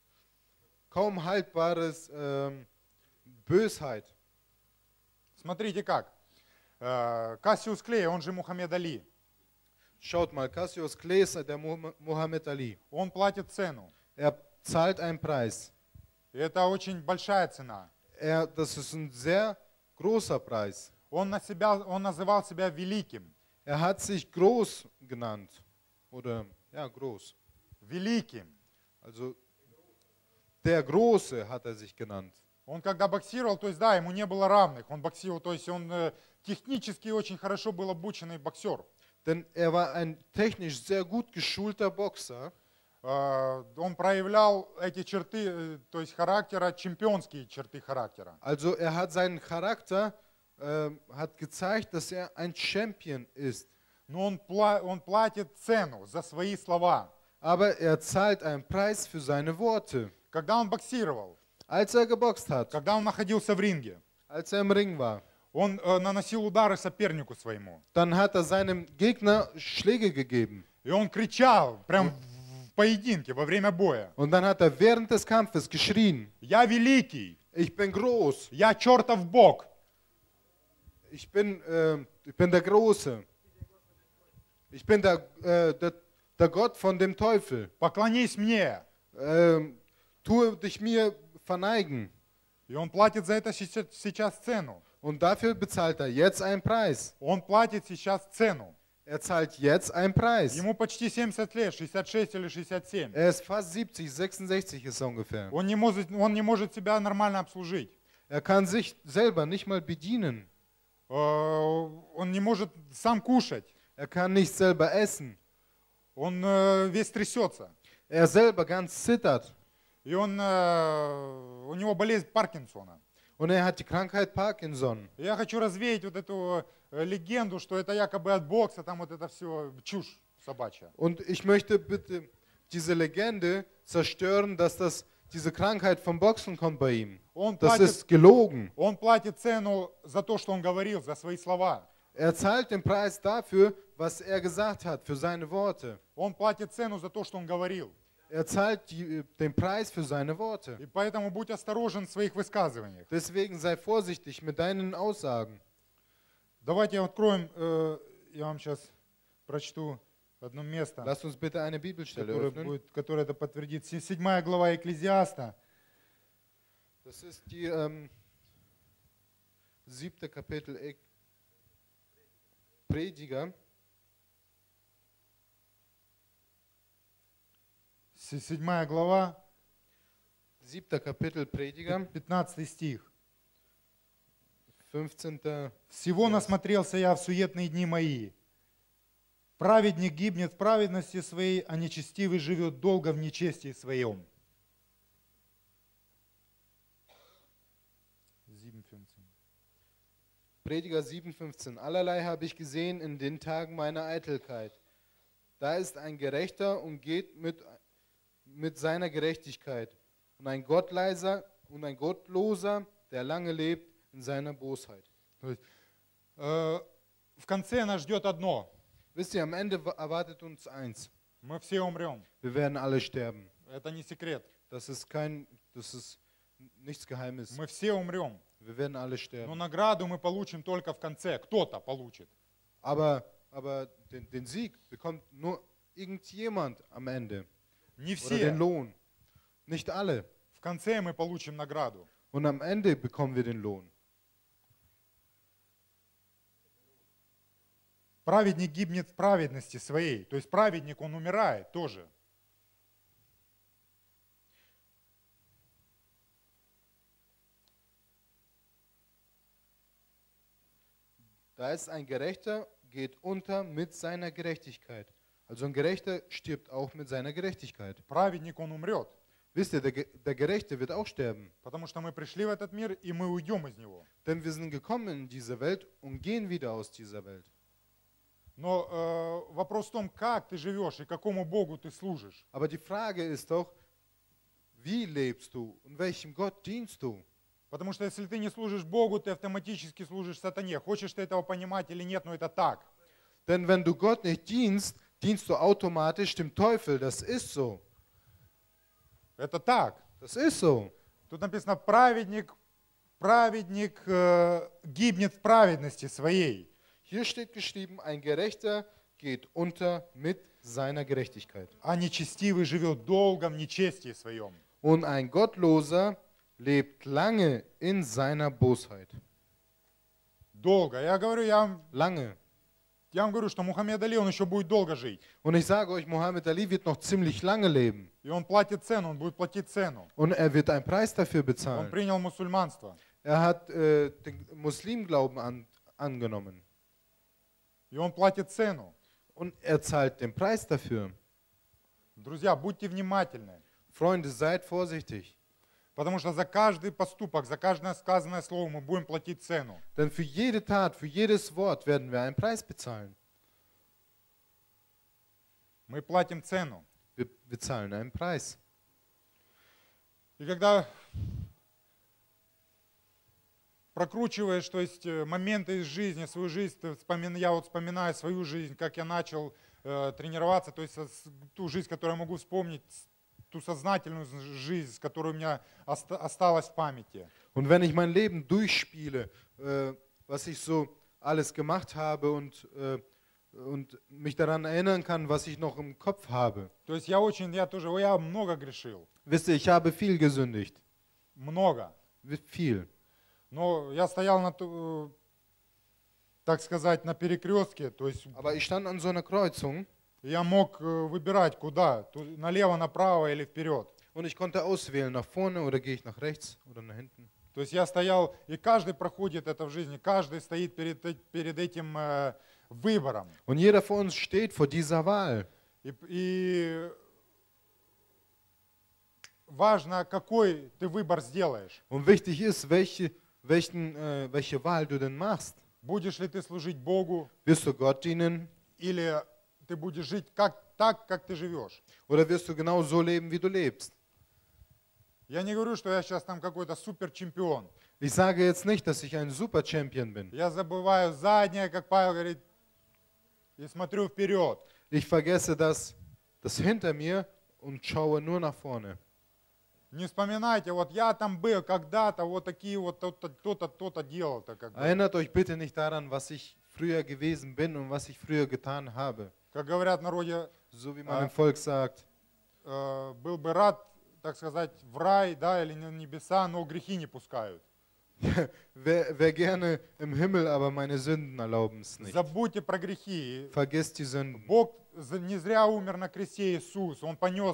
kaum haltbares ähm, Bösheit. Смотрите как. Э, Кассиус Клей, он же Мухаммед Али, Schaut mal, Cassius Clay ist der Mo- Mohammed Ali. он платит цену. Er zahlt einen Preis. И это очень большая цена. Er, das ist ein sehr großer Preis. Он, на себя, он называл себя великим. Er hat sich groß genannt. Oder, ja, groß. Великим. Also, der Große hat er sich genannt. Он когда боксировал, то есть да, ему не было равных. Он боксировал, то есть он э, технически очень хорошо был обученный боксер. Denn er war ein technisch sehr gut geschulter Boxer. Э, он проявлял эти черты, э, то есть характера, чемпионские черты характера. Also er hat seinen Charakter, äh, hat gezeigt, dass er ein Champion ist. Но он, пла- он платит цену за свои слова. Aber er zahlt einen Preis für seine Worte. Когда он боксировал, Als er geboxt hat, когда он находился в ринге, als er im Ring war, он э, наносил удары сопернику своему. dann hat er seinem Gegner Schläge gegeben. И он кричал, прям в поединке, во время боя. Und dann hat er während des Kampfes geschrien, Я великий, ich bin groß, я чертов бог. ich bin, äh, ich bin der Große, ich bin der, äh, der, der Gott von dem Teufel, Поклонись мне. äh, tue dich mir verneigen. И он платит за это сейчас сейчас цену. Und dafür bezahlt er jetzt einen Preis. Он платит сейчас цену. Er zahlt jetzt einen Preis. Ему почти семьдесят лет, шестьдесят шесть или шестьдесят семь. Er ist fast siebzig, sechsundsechzig ist er ungefähr. Он не может, он не может себя нормально обслужить. Er kann sich selber nicht mal bedienen. Э, Он не может сам кушать. Er kann nicht selber essen. Он э, весь трясется. Er selber ganz zittert. И он, э, у него болезнь Паркинсона. Und er hat die Krankheit Parkinson. Я хочу развеять вот эту э, легенду, что это якобы от бокса, там вот это все чушь собачья. Und ich möchte bitte diese Legende zerstören, dass das, diese Krankheit vom Boxen kommt bei ihm. Он Das платит, ist gelogen. он платит цену за то, что он говорил, за свои слова. Er zahlt den Preis dafür, was er gesagt hat, für seine Worte. Он платит цену за то, что он говорил. Er zahlt die, den Preis für seine Worte. И поэтому будь осторожен в своих высказываниях. Deswegen sei vorsichtig mit deinen Aussagen. Давайте откроем, э, я вам сейчас прочту одно место, Lasst uns bitte eine Bibelstelle которое, öffnen. будет, которое это подтвердит. Се- Седьмая глава Экклезиаста, Das ist die ähm, siebte Kapitel Ek- Prediger. се- седьмая глава, Siebter Kapitel Prediger, пятнадцатый стих. fünfzehnter «Всего насмотрелся я в суетные дни мои. Праведник гибнет в праведности своей, а нечестивый живет долго в нечестии своем». sieben fünfzehn. Prediger sieben fünfzehn. Allerlei habe ich gesehen in den Tagen meiner Eitelkeit. Da ist ein Gerechter und geht mit, mit seiner Gerechtigkeit. Und ein Gottleiser und ein Gottloser, der lange lebt in seiner Bosheit. То есть, э, в конце нас ждет одно. Wisst ihr, am Ende wa- erwartet uns eins. Мы все умрем. Wir werden alle sterben. Это не секрет. Das ist kein, das ist nichts Geheimes. Мы все умрем. Wir werden alle Но sterben. награду мы получим только в конце. Кто-то получит. Aber, aber den, den Sieg bekommt nur irgendjemand am Ende. Не Oder den все. Lohn. Nicht alle. В конце мы получим награду. Und am Ende bekommen wir den Lohn. Праведник гибнет в праведности своей. То есть праведник, он умирает тоже. Da ist ein Gerechter, geht unter mit seiner Gerechtigkeit. Also ein Gerechter stirbt auch mit seiner Gerechtigkeit. Праведник, он умрет. Wisst ihr, der, Ge- der Gerechte wird auch sterben. Потому что мы пришли в этот мир, и мы уйдем из него. Denn wir sind gekommen in diese Welt und gehen wieder aus dieser Welt. Но э, вопрос в том, как ты живешь и какому Богу ты служишь. Aber die Frage ist doch, wie lebst du und welchem Gott dienst du? Потому что если ты не служишь Богу, ты автоматически служишь сатане. Хочешь ты этого понимать или нет, но это так. Denn wenn du Gott nicht dienst, dienst du automatisch dem Teufel. Das ist so. Это так. Das ist so. Тут написано, праведник, праведник э, гибнет в праведности своей. Hier steht geschrieben, ein Gerechter geht unter mit seiner Gerechtigkeit. А нечестивый живет долго в нечестии своем. Und ein Gottloser lebt lange in seiner Bosheit. Долго. Я говорю, я вам, Lange. я вам говорю, что Мухаммед Али, он еще будет долго жить. Und ich sage euch, Mohammed Ali wird noch ziemlich lange leben. И он платит цену, он будет платить цену. Und er wird einen Preis dafür Он bezahlen. принял мусульманство. Er hat äh, den Muslimglauben an, angenommen. И он платит цену. Und er zahlt den Preis dafür. Друзья, будьте внимательны. Freunde, seid vorsichtig. Потому что за каждый поступок, за каждое сказанное слово мы будем платить цену. Denn für jede Tat, für jedes Wort werden wir einen Preis bezahlen. Мы платим цену. Wir bezahlen einen Preis. И когда прокручиваешь, то есть э, моменты из жизни, свою жизнь, ты вспомин- я вот вспоминаю свою жизнь, как я начал э, тренироваться, то есть с- ту жизнь, которую я могу вспомнить, с- ту сознательную з- жизнь, которая у меня оста- осталась в памяти. Und wenn ich mein Leben durchspiele, äh, was ich so alles gemacht habe und, äh, und mich daran erinnern kann, was ich noch im Kopf habe. То есть я очень, я тоже, я много грешил, Wisst ihr, ich habe viel gesündigt. много. Viel. Но я стоял на, ту- так сказать, на перекрестке, то есть Aber ich stand an so einer Kreuzung я мог э, выбирать куда, ту- налево, направо или вперед. und ich konnte auswählen, nach vorne oder gehe ich nach rechts oder nach hinten. То есть я стоял, и каждый проходит это в жизни, каждый стоит перед, э- перед этим э, выбором. Und jeder von uns steht vor dieser Wahl. И, и важно, какой ты выбор сделаешь. Und wichtig ist, welche, welchen, äh, welche Wahl du denn machst. Будешь ли ты служить Богу, Wirst du Gott dienen или ты будешь жить как, так, как ты живешь. oder wirst du genau so leben, wie du lebst? Я не говорю, что я сейчас там какой-то супер-чемпион. Ich sage jetzt nicht, dass ich ein Super-Champion bin. Я забываю заднее, как Павел говорит, и смотрю вперед. Ich vergesse das, das hinter mir und schaue nur nach vorne. Не вспоминайте, вот я там был когда-то, вот такие вот, то-то, то-то, то-то делал-то. Как, бы. Erinnert euch bitte nicht daran, was ich früher gewesen bin und was ich früher getan habe. Как говорят в народе, So wie man Ah. im Volk sagt. э, был бы рад, так сказать, в рай, да, или на небеса, но грехи не пускают. Wer, wer gerne im Himmel, aber meine Sünden erlauben es nicht. Забудьте про грехи. Vergesst die Sünden. Бог за- не зря умер на кресте Иисус, Он понес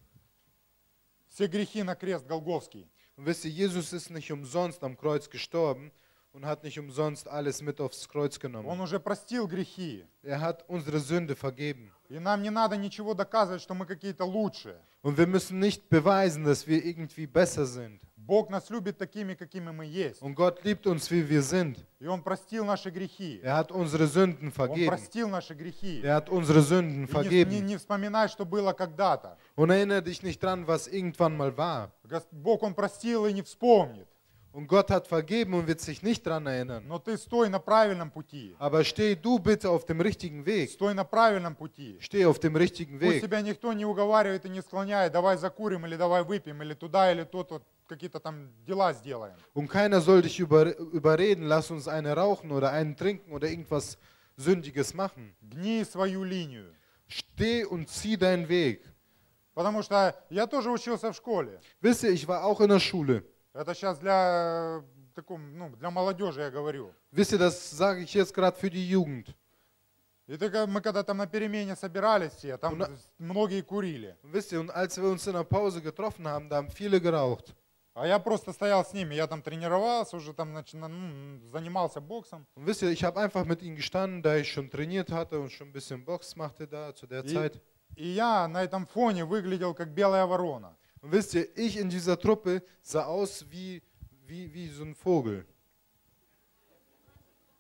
все грехи на крест Голгофский. Und wisst ihr, Jesus ist nicht umsonst am Kreuz gestorben und hat nicht umsonst alles mit aufs Kreuz Он genommen. уже простил грехи. Er hat unsere Sünde vergeben. И нам не надо ничего доказывать, что мы какие-то лучшие. Und wir müssen nicht beweisen, dass wir irgendwie besser sind. Бог нас любит такими, какими мы есть. Und Gott liebt uns, wie wir sind. И Он простил наши грехи. Er hat unsere Sünden Он vergeben. простил наши грехи. Er hat unsere Sünden И не, не, vergeben. не вспоминай, что было когда-то. Und erinnere dich nicht dran, was irgendwann mal war. Гос- Бог, Он простил и не вспомнит. Und Gott hat vergeben und wird sich nicht dran erinnern. Но ты стой на правильном пути. Aber steh du bitte auf dem richtigen Weg. Стой на правильном пути. Steh auf dem richtigen Пусть Weg. тебя никто не уговаривает и не склоняет, давай закурим или давай выпьем, или туда, или то, то какие-то там дела сделаем. Und keiner soll dich über, überreden, lass uns eine rauchen oder einen trinken oder irgendwas Sündiges machen. Гни свою линию. Steh und zieh deinen Weg. Потому что я тоже учился в школе. Wisst ihr, ich war auch in der Schule. Это сейчас для, э, таком, ну, для молодежи я говорю. Wisst ihr, das sage ich jetzt gerade für die Jugend. И так, мы когда там на перемене собирались все, там Ну, на- многие курили. Und wisst ihr, und als wir uns in der Pause getroffen haben, da haben viele geraucht. А я просто стоял с ними, я там тренировался, уже там начина- ну, занимался боксом. Und wisst ihr, ich habe einfach mit ihnen gestanden, da ich schon trainiert hatte und schon ein bisschen Box machte da zu der И, Zeit. и я на этом фоне выглядел как белая ворона. Und wisst ihr, ich in dieser Truppe sah aus wie, wie, wie so ein Vogel.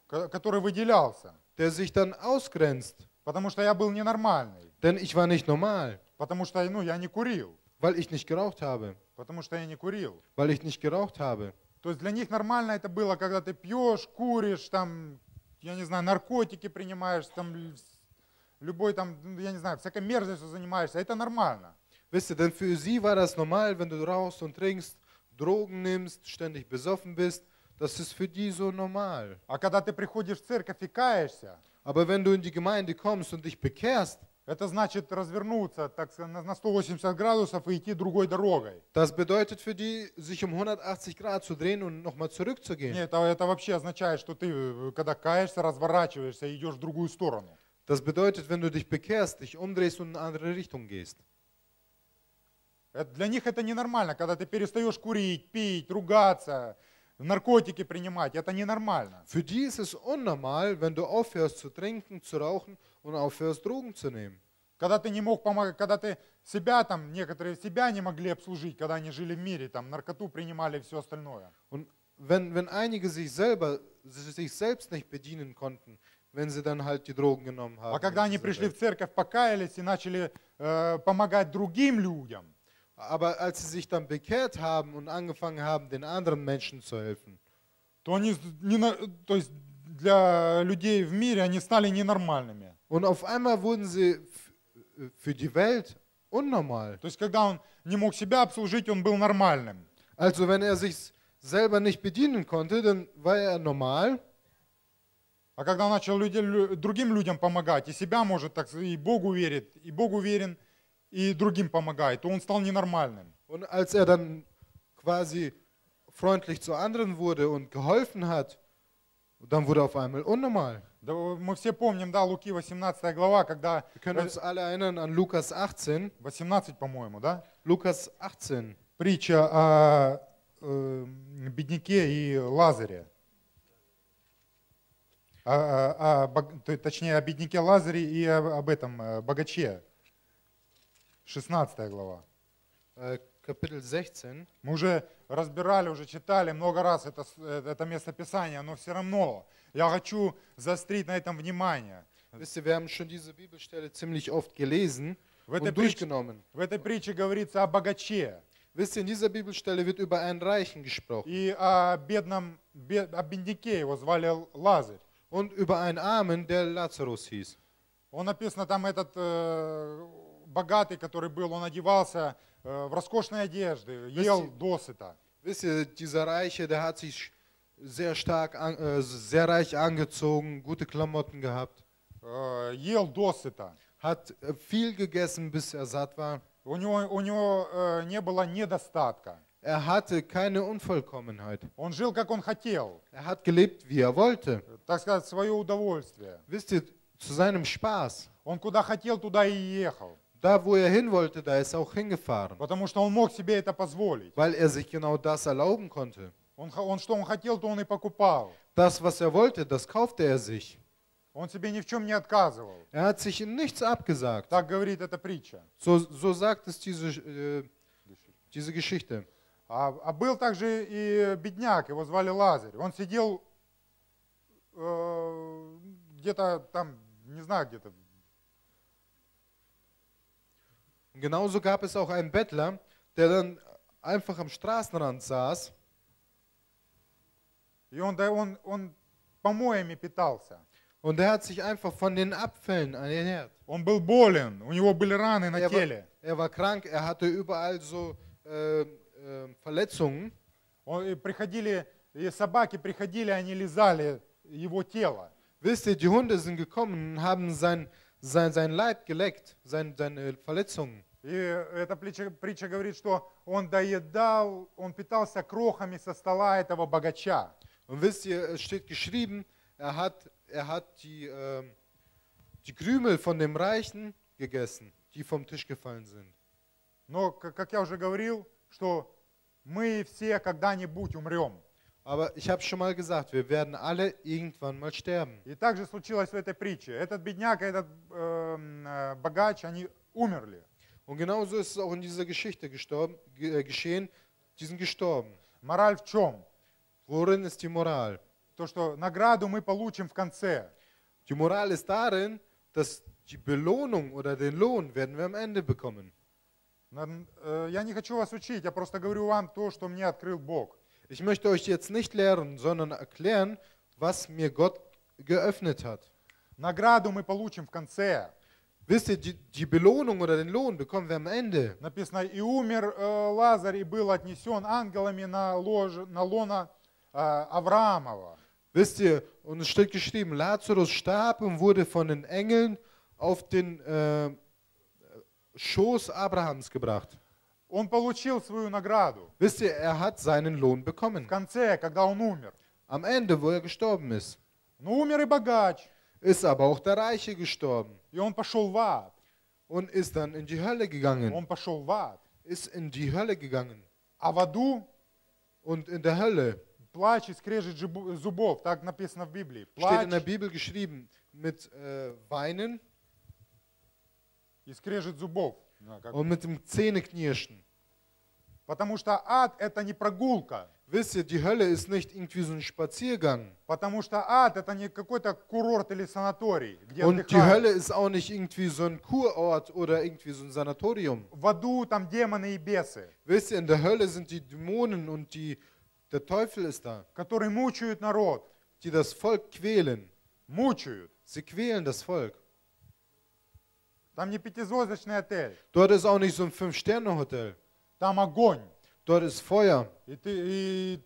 ко- который выделялся. der sich dann ausgrenzt. Потому что я был ненормальный. Denn ich war nicht normal, Потому что ну, я не курил. weil ich nicht geraucht habe. Потому что я не курил. Weil ich nicht geraucht habe. То есть для них нормально это было, когда ты пьешь, куришь, там, я не знаю, наркотики принимаешь, там, л- с- любой там, ну, я не знаю, всякой мерзостью занимаешься. Это нормально. Wisst ihr, denn für sie war das normal, wenn du rauchst und trinkst, Drogen nimmst, ständig besoffen bist. Das ist für die so normal. А когда ты приходишь в церковь и каешься, Aber wenn du in die Gemeinde kommst und dich bekehrst, это значит развернуться, так сказать, на на сто восемьдесят градусов и идти другой дорогой. das bedeutet für die, sich um hundertachtzig Grad zu drehen und nochmal zurückzugehen. Нет, это, это вообще означает, что ты, э, когда каешься, разворачиваешься и идешь в другую сторону. Das bedeutet, wenn du dich bekehrst, dich umdrehst und in eine andere Richtung gehst. Это- для них это ненормально, когда ты перестаешь курить, пить, ругаться, наркотики принимать. Это ненормально. Für die ist es unnormal, wenn du aufhörst zu trinken, zu rauchen und aufhörst, Drogen zu nehmen. Когда ты не мог помогать, когда ты себя там, некоторые себя не могли обслужить, когда они жили в мире, там наркоту принимали и все остальное. Und wenn, wenn einige sich selber, sich selbst nicht bedienen konnten, wenn sie dann halt die Drogen genommen haben. А когда in они dieser пришли Welt. в церковь, покаялись и начали э, помогать другим людям, Aber als sie sich dann bekehrt haben und angefangen haben, den anderen Menschen zu helfen, то они, с- не на- то есть для людей в мире они стали ненормальными. und auf einmal wurden sie f- für die Welt unnormal. То есть когда он не мог себя обслужить, он был нормальным. Also wenn er sich selber nicht bedienen konnte, dann war er normal. А когда он начал люди- лю- другим людям помогать, и себя может, так сказать, и Богу верит, и Богу верен, и другим помогает, то он стал ненормальным. Und als er dann quasi freundlich zu anderen wurde und geholfen hat, dann wurde er auf einmal unnormal. Да, мы все помним, да, Луки восемнадцатая глава, когда... Wir können uns alle erinnern an Lukas achtzehn. восемнадцать, по-моему, да? Lukas achtzehn. Притча о э, бедняке и Лазаре. О- о- о бог- то- точнее, о бедняке Лазаре и о- об этом э, богаче. шестнадцатая глава. Äh, Kapitel sechzehn. Мы уже разбирали, уже читали много раз это, с- э, это местописание, но все равно я хочу заострить на этом внимание. Wisst ihr, wir haben schon diese Bibelstelle ziemlich oft gelesen В этой, und притче, durchgenommen. в этой притче говорится о богаче Wisst ihr, in dieser Bibelstelle wird über einen Reichen gesprochen и о бедном, бе- о бедняке, его звали Лазарь. und über einen Armen, der Lazarus hieß. Он написано там этот э, богатый, который был, он одевался э, в роскошные одежды, ел Wisst ihr- досыта. Wisst ihr, dieser Reiche, der hat sich sehr stark, an, äh, sehr reich angezogen, gute Klamotten gehabt, Э, ел досыта. hat äh, viel gegessen, bis er satt war. У него, у него э, не было недостатка. Er hatte keine Unvollkommenheit. Он жил, как он хотел, Er hat gelebt, wie er wollte. так сказать, в свое удовольствие. Wisst ihr, zu seinem Spaß. Он куда хотел, туда и ехал, Da, wo er hin wollte, da ist er auch hingefahren. потому что он мог себе это позволить. Weil er sich genau das erlauben konnte. Он, х- он что он хотел, то он и покупал. Das, was er wollte, das kaufte er sich. Он себе ни в чем не отказывал. Er hat sich in nichts abgesagt. Так говорит эта притча. So, so sagt es diese, äh, diese Geschichte. А, а был также и бедняк, его звали Лазарь. Он сидел э, где-то там, не знаю, где-то. Und genauso gab es auch einen Bettler, der dann einfach am Straßenrand saß И он, да, он, он помоями питался. und der hat sich einfach von den Abfällen ernährt. Он был болен, у него были раны на Er war, теле. er war krank, er hatte überall so äh, äh, Verletzungen. Он, и приходили, и собаки приходили, они лизали его тело. Wisst ihr, die Hunde sind gekommen und haben sein, sein, sein Leib geleckt, sein, seine Verletzungen. И эта притча, притча говорит, что он доедал, он питался крохами со стола этого богача. Und wisst ihr, es steht geschrieben, er hat, er hat die, ähm, die Krümel von dem Reichen gegessen, die vom Tisch gefallen sind. Но, к- как я уже говорил, что мы все когда-нибудь умрем. Aber ich habe schon mal gesagt, wir werden alle irgendwann mal sterben. И так же случилось в этой притче. Этот бедняк и этот эм, э, богач, они умерли. Und genauso ist es auch in dieser Geschichte gestorben, ge- äh, geschehen, die sind gestorben. Мораль в чем? Worin ist die Moral? то, что награду мы получим в конце. Die Moral ist darin, dass die Belohnung oder den Lohn werden wir am Ende bekommen. На- э, Я не хочу вас учить, я просто говорю вам то, что мне открыл Бог. Ich möchte euch jetzt nicht lehren, sondern erklären, was mir Gott geöffnet hat. Награду мы получим в конце. Wisst ihr, die, die Belohnung oder den Lohn bekommen wir am Ende. Написано, и умер э, Лазарь, и был отнесен ангелами на, ложе, на лоно э, Авраамова. Wisst ihr, und es steht geschrieben, Lazarus starb und wurde von den Engeln auf den äh, Schoß Abrahams gebracht. Он получил свою награду Wisst ihr, er hat seinen Lohn в bekommen. конце, когда он умер. Am Ende, wo er gestorben ist. Но умер и богач, Ist aber auch der Reiche gestorben и он пошел в ад. und ist dann in die Hölle gegangen. Он пошел в ад. Ist in die Hölle gegangen. А в аду Und in der Hölle плач и скрежет жибу- зубов, так написано в Библии. steht in Плач der Bibel geschrieben mit äh, Weinen и скрежет зубов. Да, как- und mit dem Zähneknirschen. Потому что ад это не прогулка. Wisst ihr, die Hölle ist nicht irgendwie so ein Spaziergang. Потому что ад это не какой-то курорт или санаторий, где Und die отдыхают. Hölle ist auch nicht irgendwie so ein Kurort oder irgendwie so ein Sanatorium. В аду там демоны и бесы, Wisst ihr, in der Hölle sind die Dämonen und die, der Teufel ist da, которые мучают народ. die das Volk quälen. Мучают. Sie quälen das Volk. Там не пятизвездочный отель. Dort ist auch nicht so ein Fünf-Sterne-Hotel. Там огонь. Dort ist Feuer. И, ты, и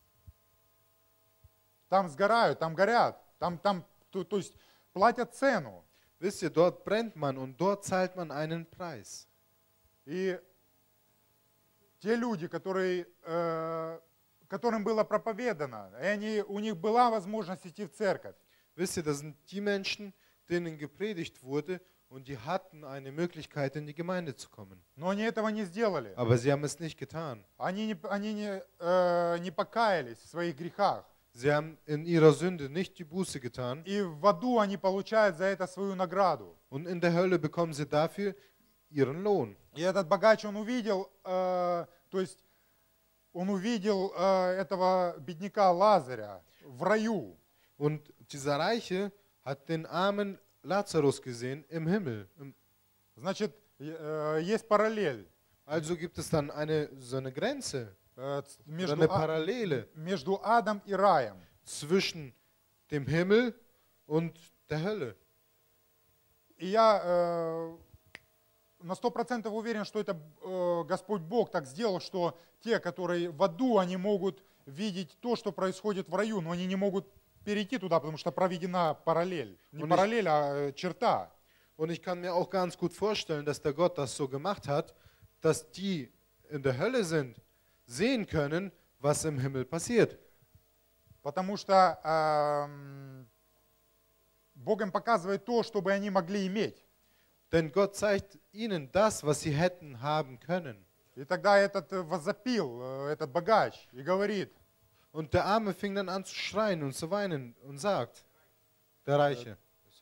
там сгорают, там горят. Там, там, то, то есть платят цену. Wisst ihr, dort brennt man und dort zahlt man einen Preis. И те люди, которые, э, которым было проповедано, и они, у них была возможность идти в церковь. Wisst ihr, das sind die Menschen, denen gepredigt wurde und die hatten eine Möglichkeit, in die Gemeinde zu kommen. Но они этого не сделали. Aber sie haben es nicht getan. Они не, они не, э, не покаялись в своих грехах. Sie haben in ihrer Sünde nicht die Buße getan И в аду они получают за это свою награду. und in der Hölle bekommen sie dafür ihren Lohn. И этот богач, он увидел, э, то есть он увидел э, этого бедняка Лазаря в раю. Und dieser Reiche hat den armen Lazarus gesehen im Himmel. Im- Значит, э, есть параллель Also gibt es dann eine, so eine Grenze э, ц- oder между, eine а- Parallele между адом и раем. zwischen dem Himmel und der Hölle. И я э, на сто процентов уверен, что это э, Господь Бог так сделал, что те, которые в аду, они могут видеть то, что происходит в раю, но они не могут перейти туда, потому что проведена параллель. Не Он не- параллель, а э, черта. Und ich kann mir auch ganz gut vorstellen, dass der Gott das so gemacht hat, dass die in der Hölle sind, sehen können, was im Himmel passiert. Потому что эм, Бог им показывает то, чтобы они могли иметь. Denn Gott zeigt ihnen das, was sie hätten haben können. И тогда этот э, возопил, э, этот богач, и говорит, Und der Arme fing dann an zu schreien und zu weinen und sagt, der Reiche,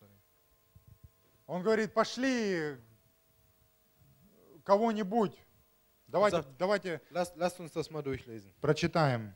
он говорит, пошли кого-нибудь, давайте, sagt- давайте lasst, lasst uns das mal durchlesen. прочитаем.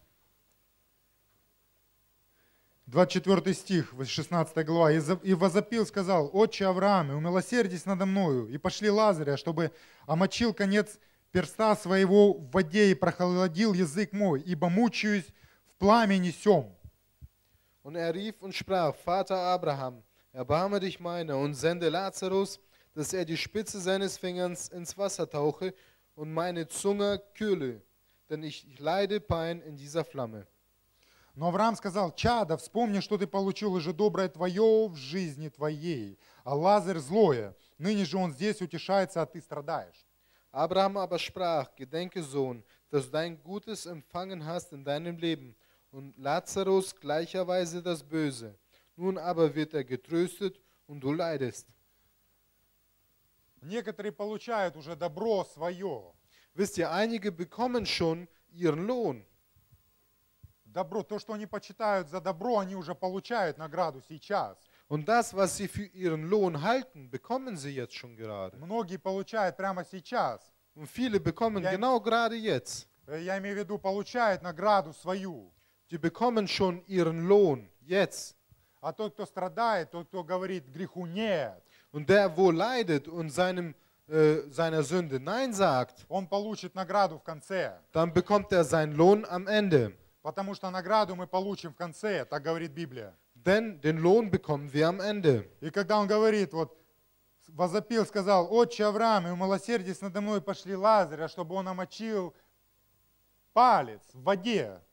двадцать четвёртый стих, шестнадцатая глава. «И за- «И возопил, сказал, отче Аврааме, умилосердись надо мною, и пошли Лазаря, чтобы омочил конец перста своего в воде и прохладил язык мой, ибо мучаюсь в пламени сем». Und er rief und sprach, Vater Abraham, erbarme dich meiner und sende Lazarus, dass er die Spitze seines Fingers ins Wasser tauche und meine Zunge kühle, denn ich, ich leide Pein in dieser Flamme. Но Авраам сказал, чадо, вспомни, что ты получил уже доброе твое в жизни твоей, а Лазарь злое. Ныне же он здесь утешается, а ты страдаешь. Abraham aber sprach, gedenke Sohn, dass du dein Gutes empfangen hast in deinem Leben und Lazarus gleicherweise das Böse. Nun aber wird er getröstet und du leidest. Некоторые получают уже добро свое. Wisst ihr, einige bekommen schon ihren Lohn. Добро, то, что они почитают за добро, они уже получают награду сейчас. Und das, was sie für ihren Lohn halten, bekommen sie jetzt schon gerade. Многие получают прямо сейчас. Und viele bekommen Ja. genau gerade jetzt. Э, Я имею в виду, получают награду свою. die bekommen schon ihren Lohn, jetzt. А тот, кто страдает, тот, кто говорит греху нет, Und der, wo leidet und seinem, äh, seiner Sünde Nein sagt, он получит награду в конце. dann bekommt er seinen Lohn am Ende. Потому что награду мы получим в конце, так говорит Библия. Denn den Lohn bekommen wir am Ende. И когда он говорит, вот, возопил, сказал: «Отче Авраам, и умилосердись надо мной, пошли Лазаря, чтобы он омочил палец в воде».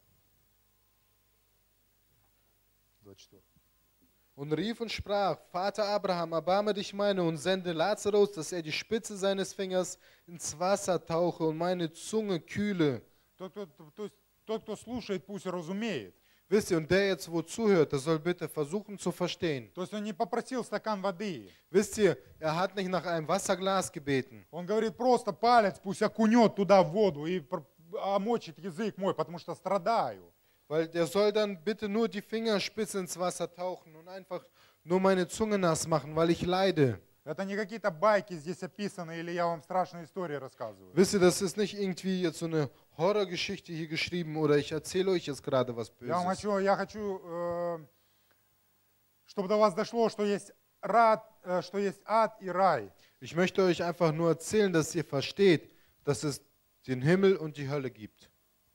двадцать четыре. Und rief und sprach: Vater Abraham, erbarme dich meine und sende Lazarus, dass er die Spitze seines Fingers ins Wasser tauche und meine Zunge kühle. Тот, кто, то есть, тот, кто слушает, пусть разумеет. Wisst ihr, und der jetzt wo zuhört, der soll bitte versuchen zu verstehen. То есть он не попросил стакан воды. Wisst ihr, er hat nicht nach einem Wasserglas gebeten. Он говорит, просто палец пусть окунет туда в воду и пр- омочит язык мой, потому что страдаю. Weil der soll dann bitte nur die Fingerspitze ins Wasser tauchen und einfach nur meine Zunge nass machen, weil ich leide. Это не какие-то байки здесь описаны, или я вам страшные истории рассказываю. Wisst ihr, das ist nicht irgendwie jetzt so eine Horrorgeschichte hier geschrieben oder ich erzähle euch jetzt gerade was Я вам Böses. хочу, я хочу, э, чтобы до вас дошло, что есть рад, э, что есть ад и рай. Ich möchte euch einfach nur erzählen, dass ihr versteht, dass es den Himmel und die Hölle gibt.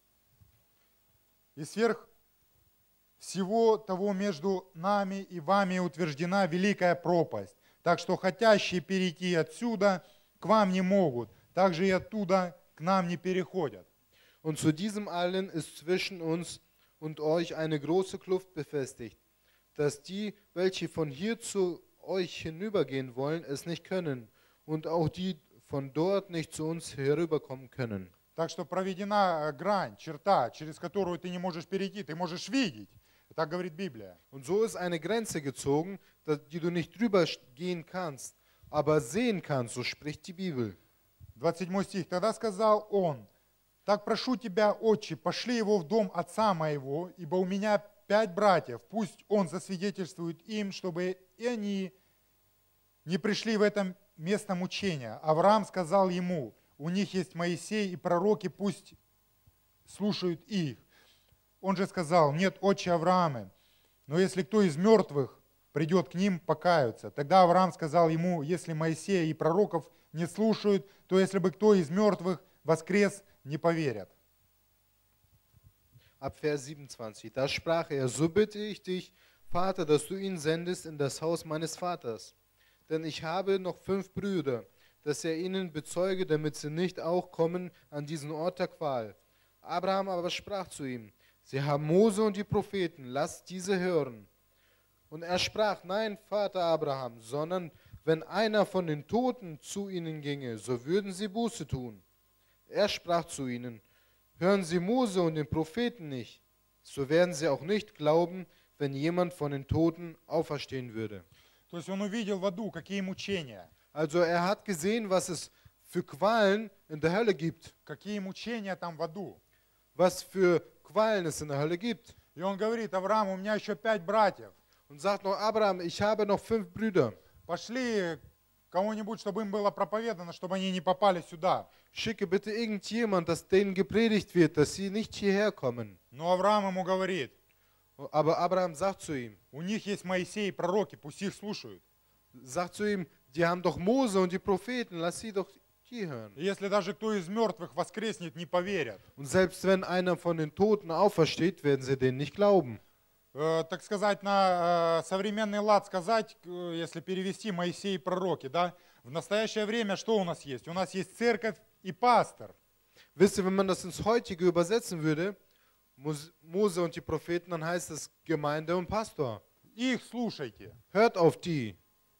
И сверх всего того между нами и вами утверждена великая пропасть. Так что хотящие перейти отсюда к вам не могут, также и оттуда к нам не переходят. Und zu diesem allen ist zwischen uns und euch eine große Kluft befestigt, dass die, welche von hier zu euch hinübergehen wollen, es nicht können und auch die von dort nicht zu uns herüberkommen können. Так что проведена э, грань, черта, через которую ты не можешь перейти, ты можешь видеть. Так говорит Библия. Und so ist eine Grenze gezogen, da- die du nicht drüber gehen kannst, aber sehen kannst, so spricht die Bibel. двадцать седьмой стих. Тогда сказал он: «Так прошу тебя, отче, пошли его в дом отца моего, ибо у меня пять братьев, пусть он засвидетельствует им, чтобы и они не пришли в это место мучения». Авраам сказал ему: «У них есть Моисей и пророки, пусть слушают их». Он же сказал: «Нет, отче Аврааме, но если кто из мертвых придет к ним, покаются». Тогда Авраам сказал ему: «Если Моисея и пророков не слушают, то если бы кто из мертвых воскрес, не поверят». Ab Vers siebenundzwanzig. Da sprach er: So bitte ich dich, Vater, dass du ihn sendest in das Haus meines Vaters. Denn ich habe noch fünf Brüder, dass er ihnen bezeuge, damit sie nicht auch kommen an diesen Ort der Qual. Abraham aber sprach zu ihm: Sie haben Mose und die Propheten, lasst diese hören. Und er sprach: Nein, Vater Abraham, sondern wenn einer von den Toten zu ihnen ginge, so würden sie Buße tun. Er sprach zu ihnen: Hören Sie Mose und den Propheten nicht, so werden sie auch nicht glauben, wenn jemand von den Toten auferstehen würde. То есть он увидел в аду, какие мучения. Also er hat gesehen, was es für Qualen in der Hölle gibt. Какие мучения там в аду. Was für Qualen es in der Hölle gibt. И он говорит: «Авраам, у меня еще пять братьев. Und sagt noch: Abraham, ich habe noch fünf Brüder. Пошли кого-нибудь, чтобы им было проповедано, чтобы они не попали сюда». Schicke bitte irgendjemand, dass denen gepredigt wird, dass sie nicht hierher kommen. Но Авраам ему говорит: Aber Abraham sagt zu ihm, «У них есть Моисей и пророки, пусть их слушают». sagt zu ihm, die haben doch Mose und die Propheten, lass sie doch die hören. И если даже кто из мертвых воскреснет, не поверят. Und selbst wenn einer von den Toten aufersteht, werden sie denen nicht glauben. Э, так сказать, на э, современный лад сказать, э, если перевести Моисей и пророки, да, в настоящее время что у нас есть? У нас есть церковь и пастор. Wisst ihr, wenn man das ins Heutige übersetzen würde, Mos- Mose und die Propheten, dann heißt es Gemeinde und Pastor. Их слушайте. Hört auf die.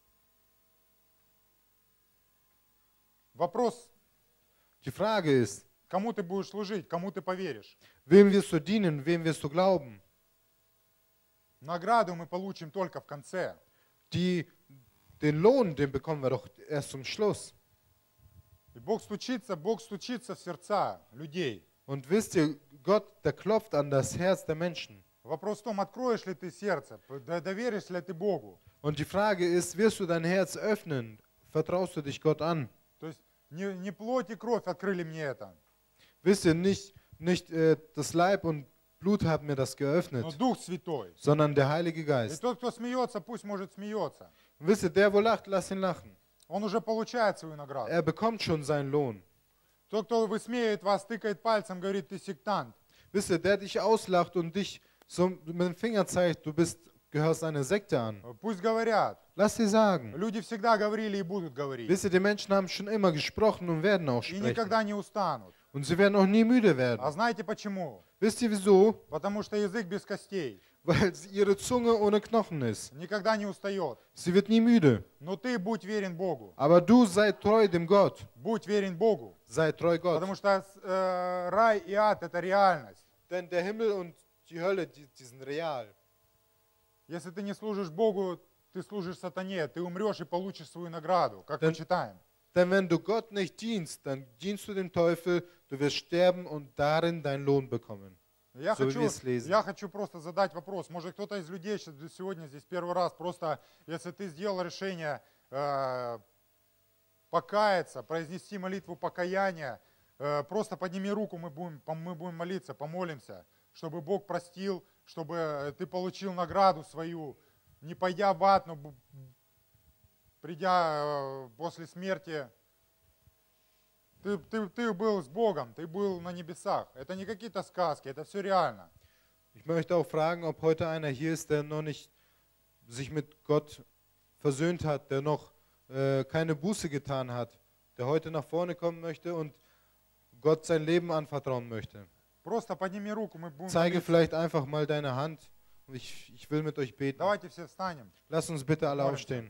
Вопрос, Die Frage ist, кому ты будешь служить, кому ты поверишь. wem wirst du dienen, wem wirst du glauben? Награду мы получим только в конце. Die, den Lohn, den bekommen wir doch erst zum Schluss. И Бог стучится, Бог стучится в сердца людей. Und wisst ihr, Gott, der klopft an das Herz der Menschen. Вопрос в том, откроешь ли ты сердце, д- доверишь ли ты Богу. Und die Frage ist, wirst du dein Herz öffnen? Vertraust du dich Gott an? То есть не, не плоть и кровь открыли мне это, Wisst ihr, nicht, nicht äh, das Leib und Blut hat mir das но geöffnet, Дух Святой. sondern der Heilige И Geist. тот, кто смеется, пусть может смеется. Und wisst ihr, der, wo lacht, lass ihn lachen. Он уже получает свою награду. Er bekommt schon seinen Lohn. Тот, кто высмеивает вас, тыкает пальцем, говорит, ты сектант. Wisst ihr, der dich auslacht und dich so mit dem Finger zeigt, du bist, gehörst einer Sekte an. Пусть говорят. Lass sie sagen. Люди всегда говорили и будут говорить. Wisst ihr, die Menschen haben schon immer gesprochen und werden auch И sprechen. никогда не устанут. Und sie werden auch nie müde werden. А знаете почему? Wisst ihr wieso? Потому что язык без костей Weil sie- ihre Zunge ohne Knochen ist. никогда не устает. Sie wird nie müde. Но ты будь верен Богу. Aber du sei treu dem Gott. Будь верен Богу. Sei treu Gott. Потому что э, рай и ад — это реальность. Denn der Himmel und die Hölle, die, die sind real. Если ты не служишь Богу, ты служишь сатане. Ты умрешь и получишь свою награду, как Да. мы читаем. Denn wenn du Gott nicht dienst, dann dienst du dem Teufel, du wirst sterben und darin deinen Lohn bekommen. Я So wie хочу, wir es lesen. я хочу просто задать вопрос. Может, кто-то из людей щас- сегодня здесь первый раз, просто если ты сделал решение э, покаяться, произнести молитву покаяния, э, просто подними руку, мы будем, пом- мы будем молиться, помолимся, чтобы Бог простил, чтобы ты получил награду свою, не пойдя в ад, но бу- придя э, после смерти. Ты, ты, ты был с Богом, ты был на небесах. Это не какие-то сказки, это все реально. Ich möchte auch fragen, ob heute einer hier ist, der noch nicht sich mit Gott versöhnt hat, der noch äh, keine Buße getan hat, der heute nach vorne kommen möchte und Gott sein Leben anvertrauen möchte. Просто подними руку, мы будем Zeige молиться. vielleicht einfach mal deine Hand und ich, ich will mit euch beten. Давайте все встанем. Lass uns bitte alle Молимся. aufstehen.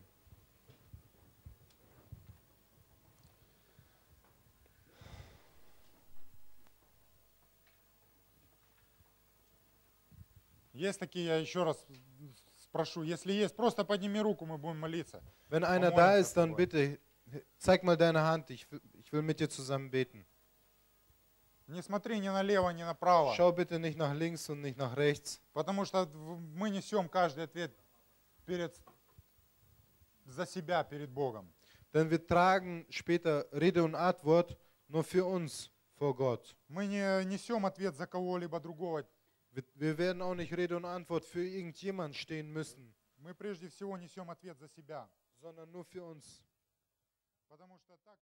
Есть такие, я еще раз спрошу, если есть, просто подними руку, мы будем молиться. Wenn einer Помолимся da с ist, dann тобой. bitte zeig mal deine Hand. Ich will, ich will mit dir zusammen beten. Не смотри ни налево, ни направо, Schau bitte nicht nach links und nicht nach rechts, потому что в- мы несем каждый ответ перед, за себя перед Богом. denn wir tragen später Rede und Antwort nur für uns vor Gott. Мы не несем ответ за кого-либо другого. Wir, wir werden auch nicht Rede und Antwort für irgendjemand stehen müssen, Мы прежде всего несем ответ за себя. sondern nur für uns. Потому что так...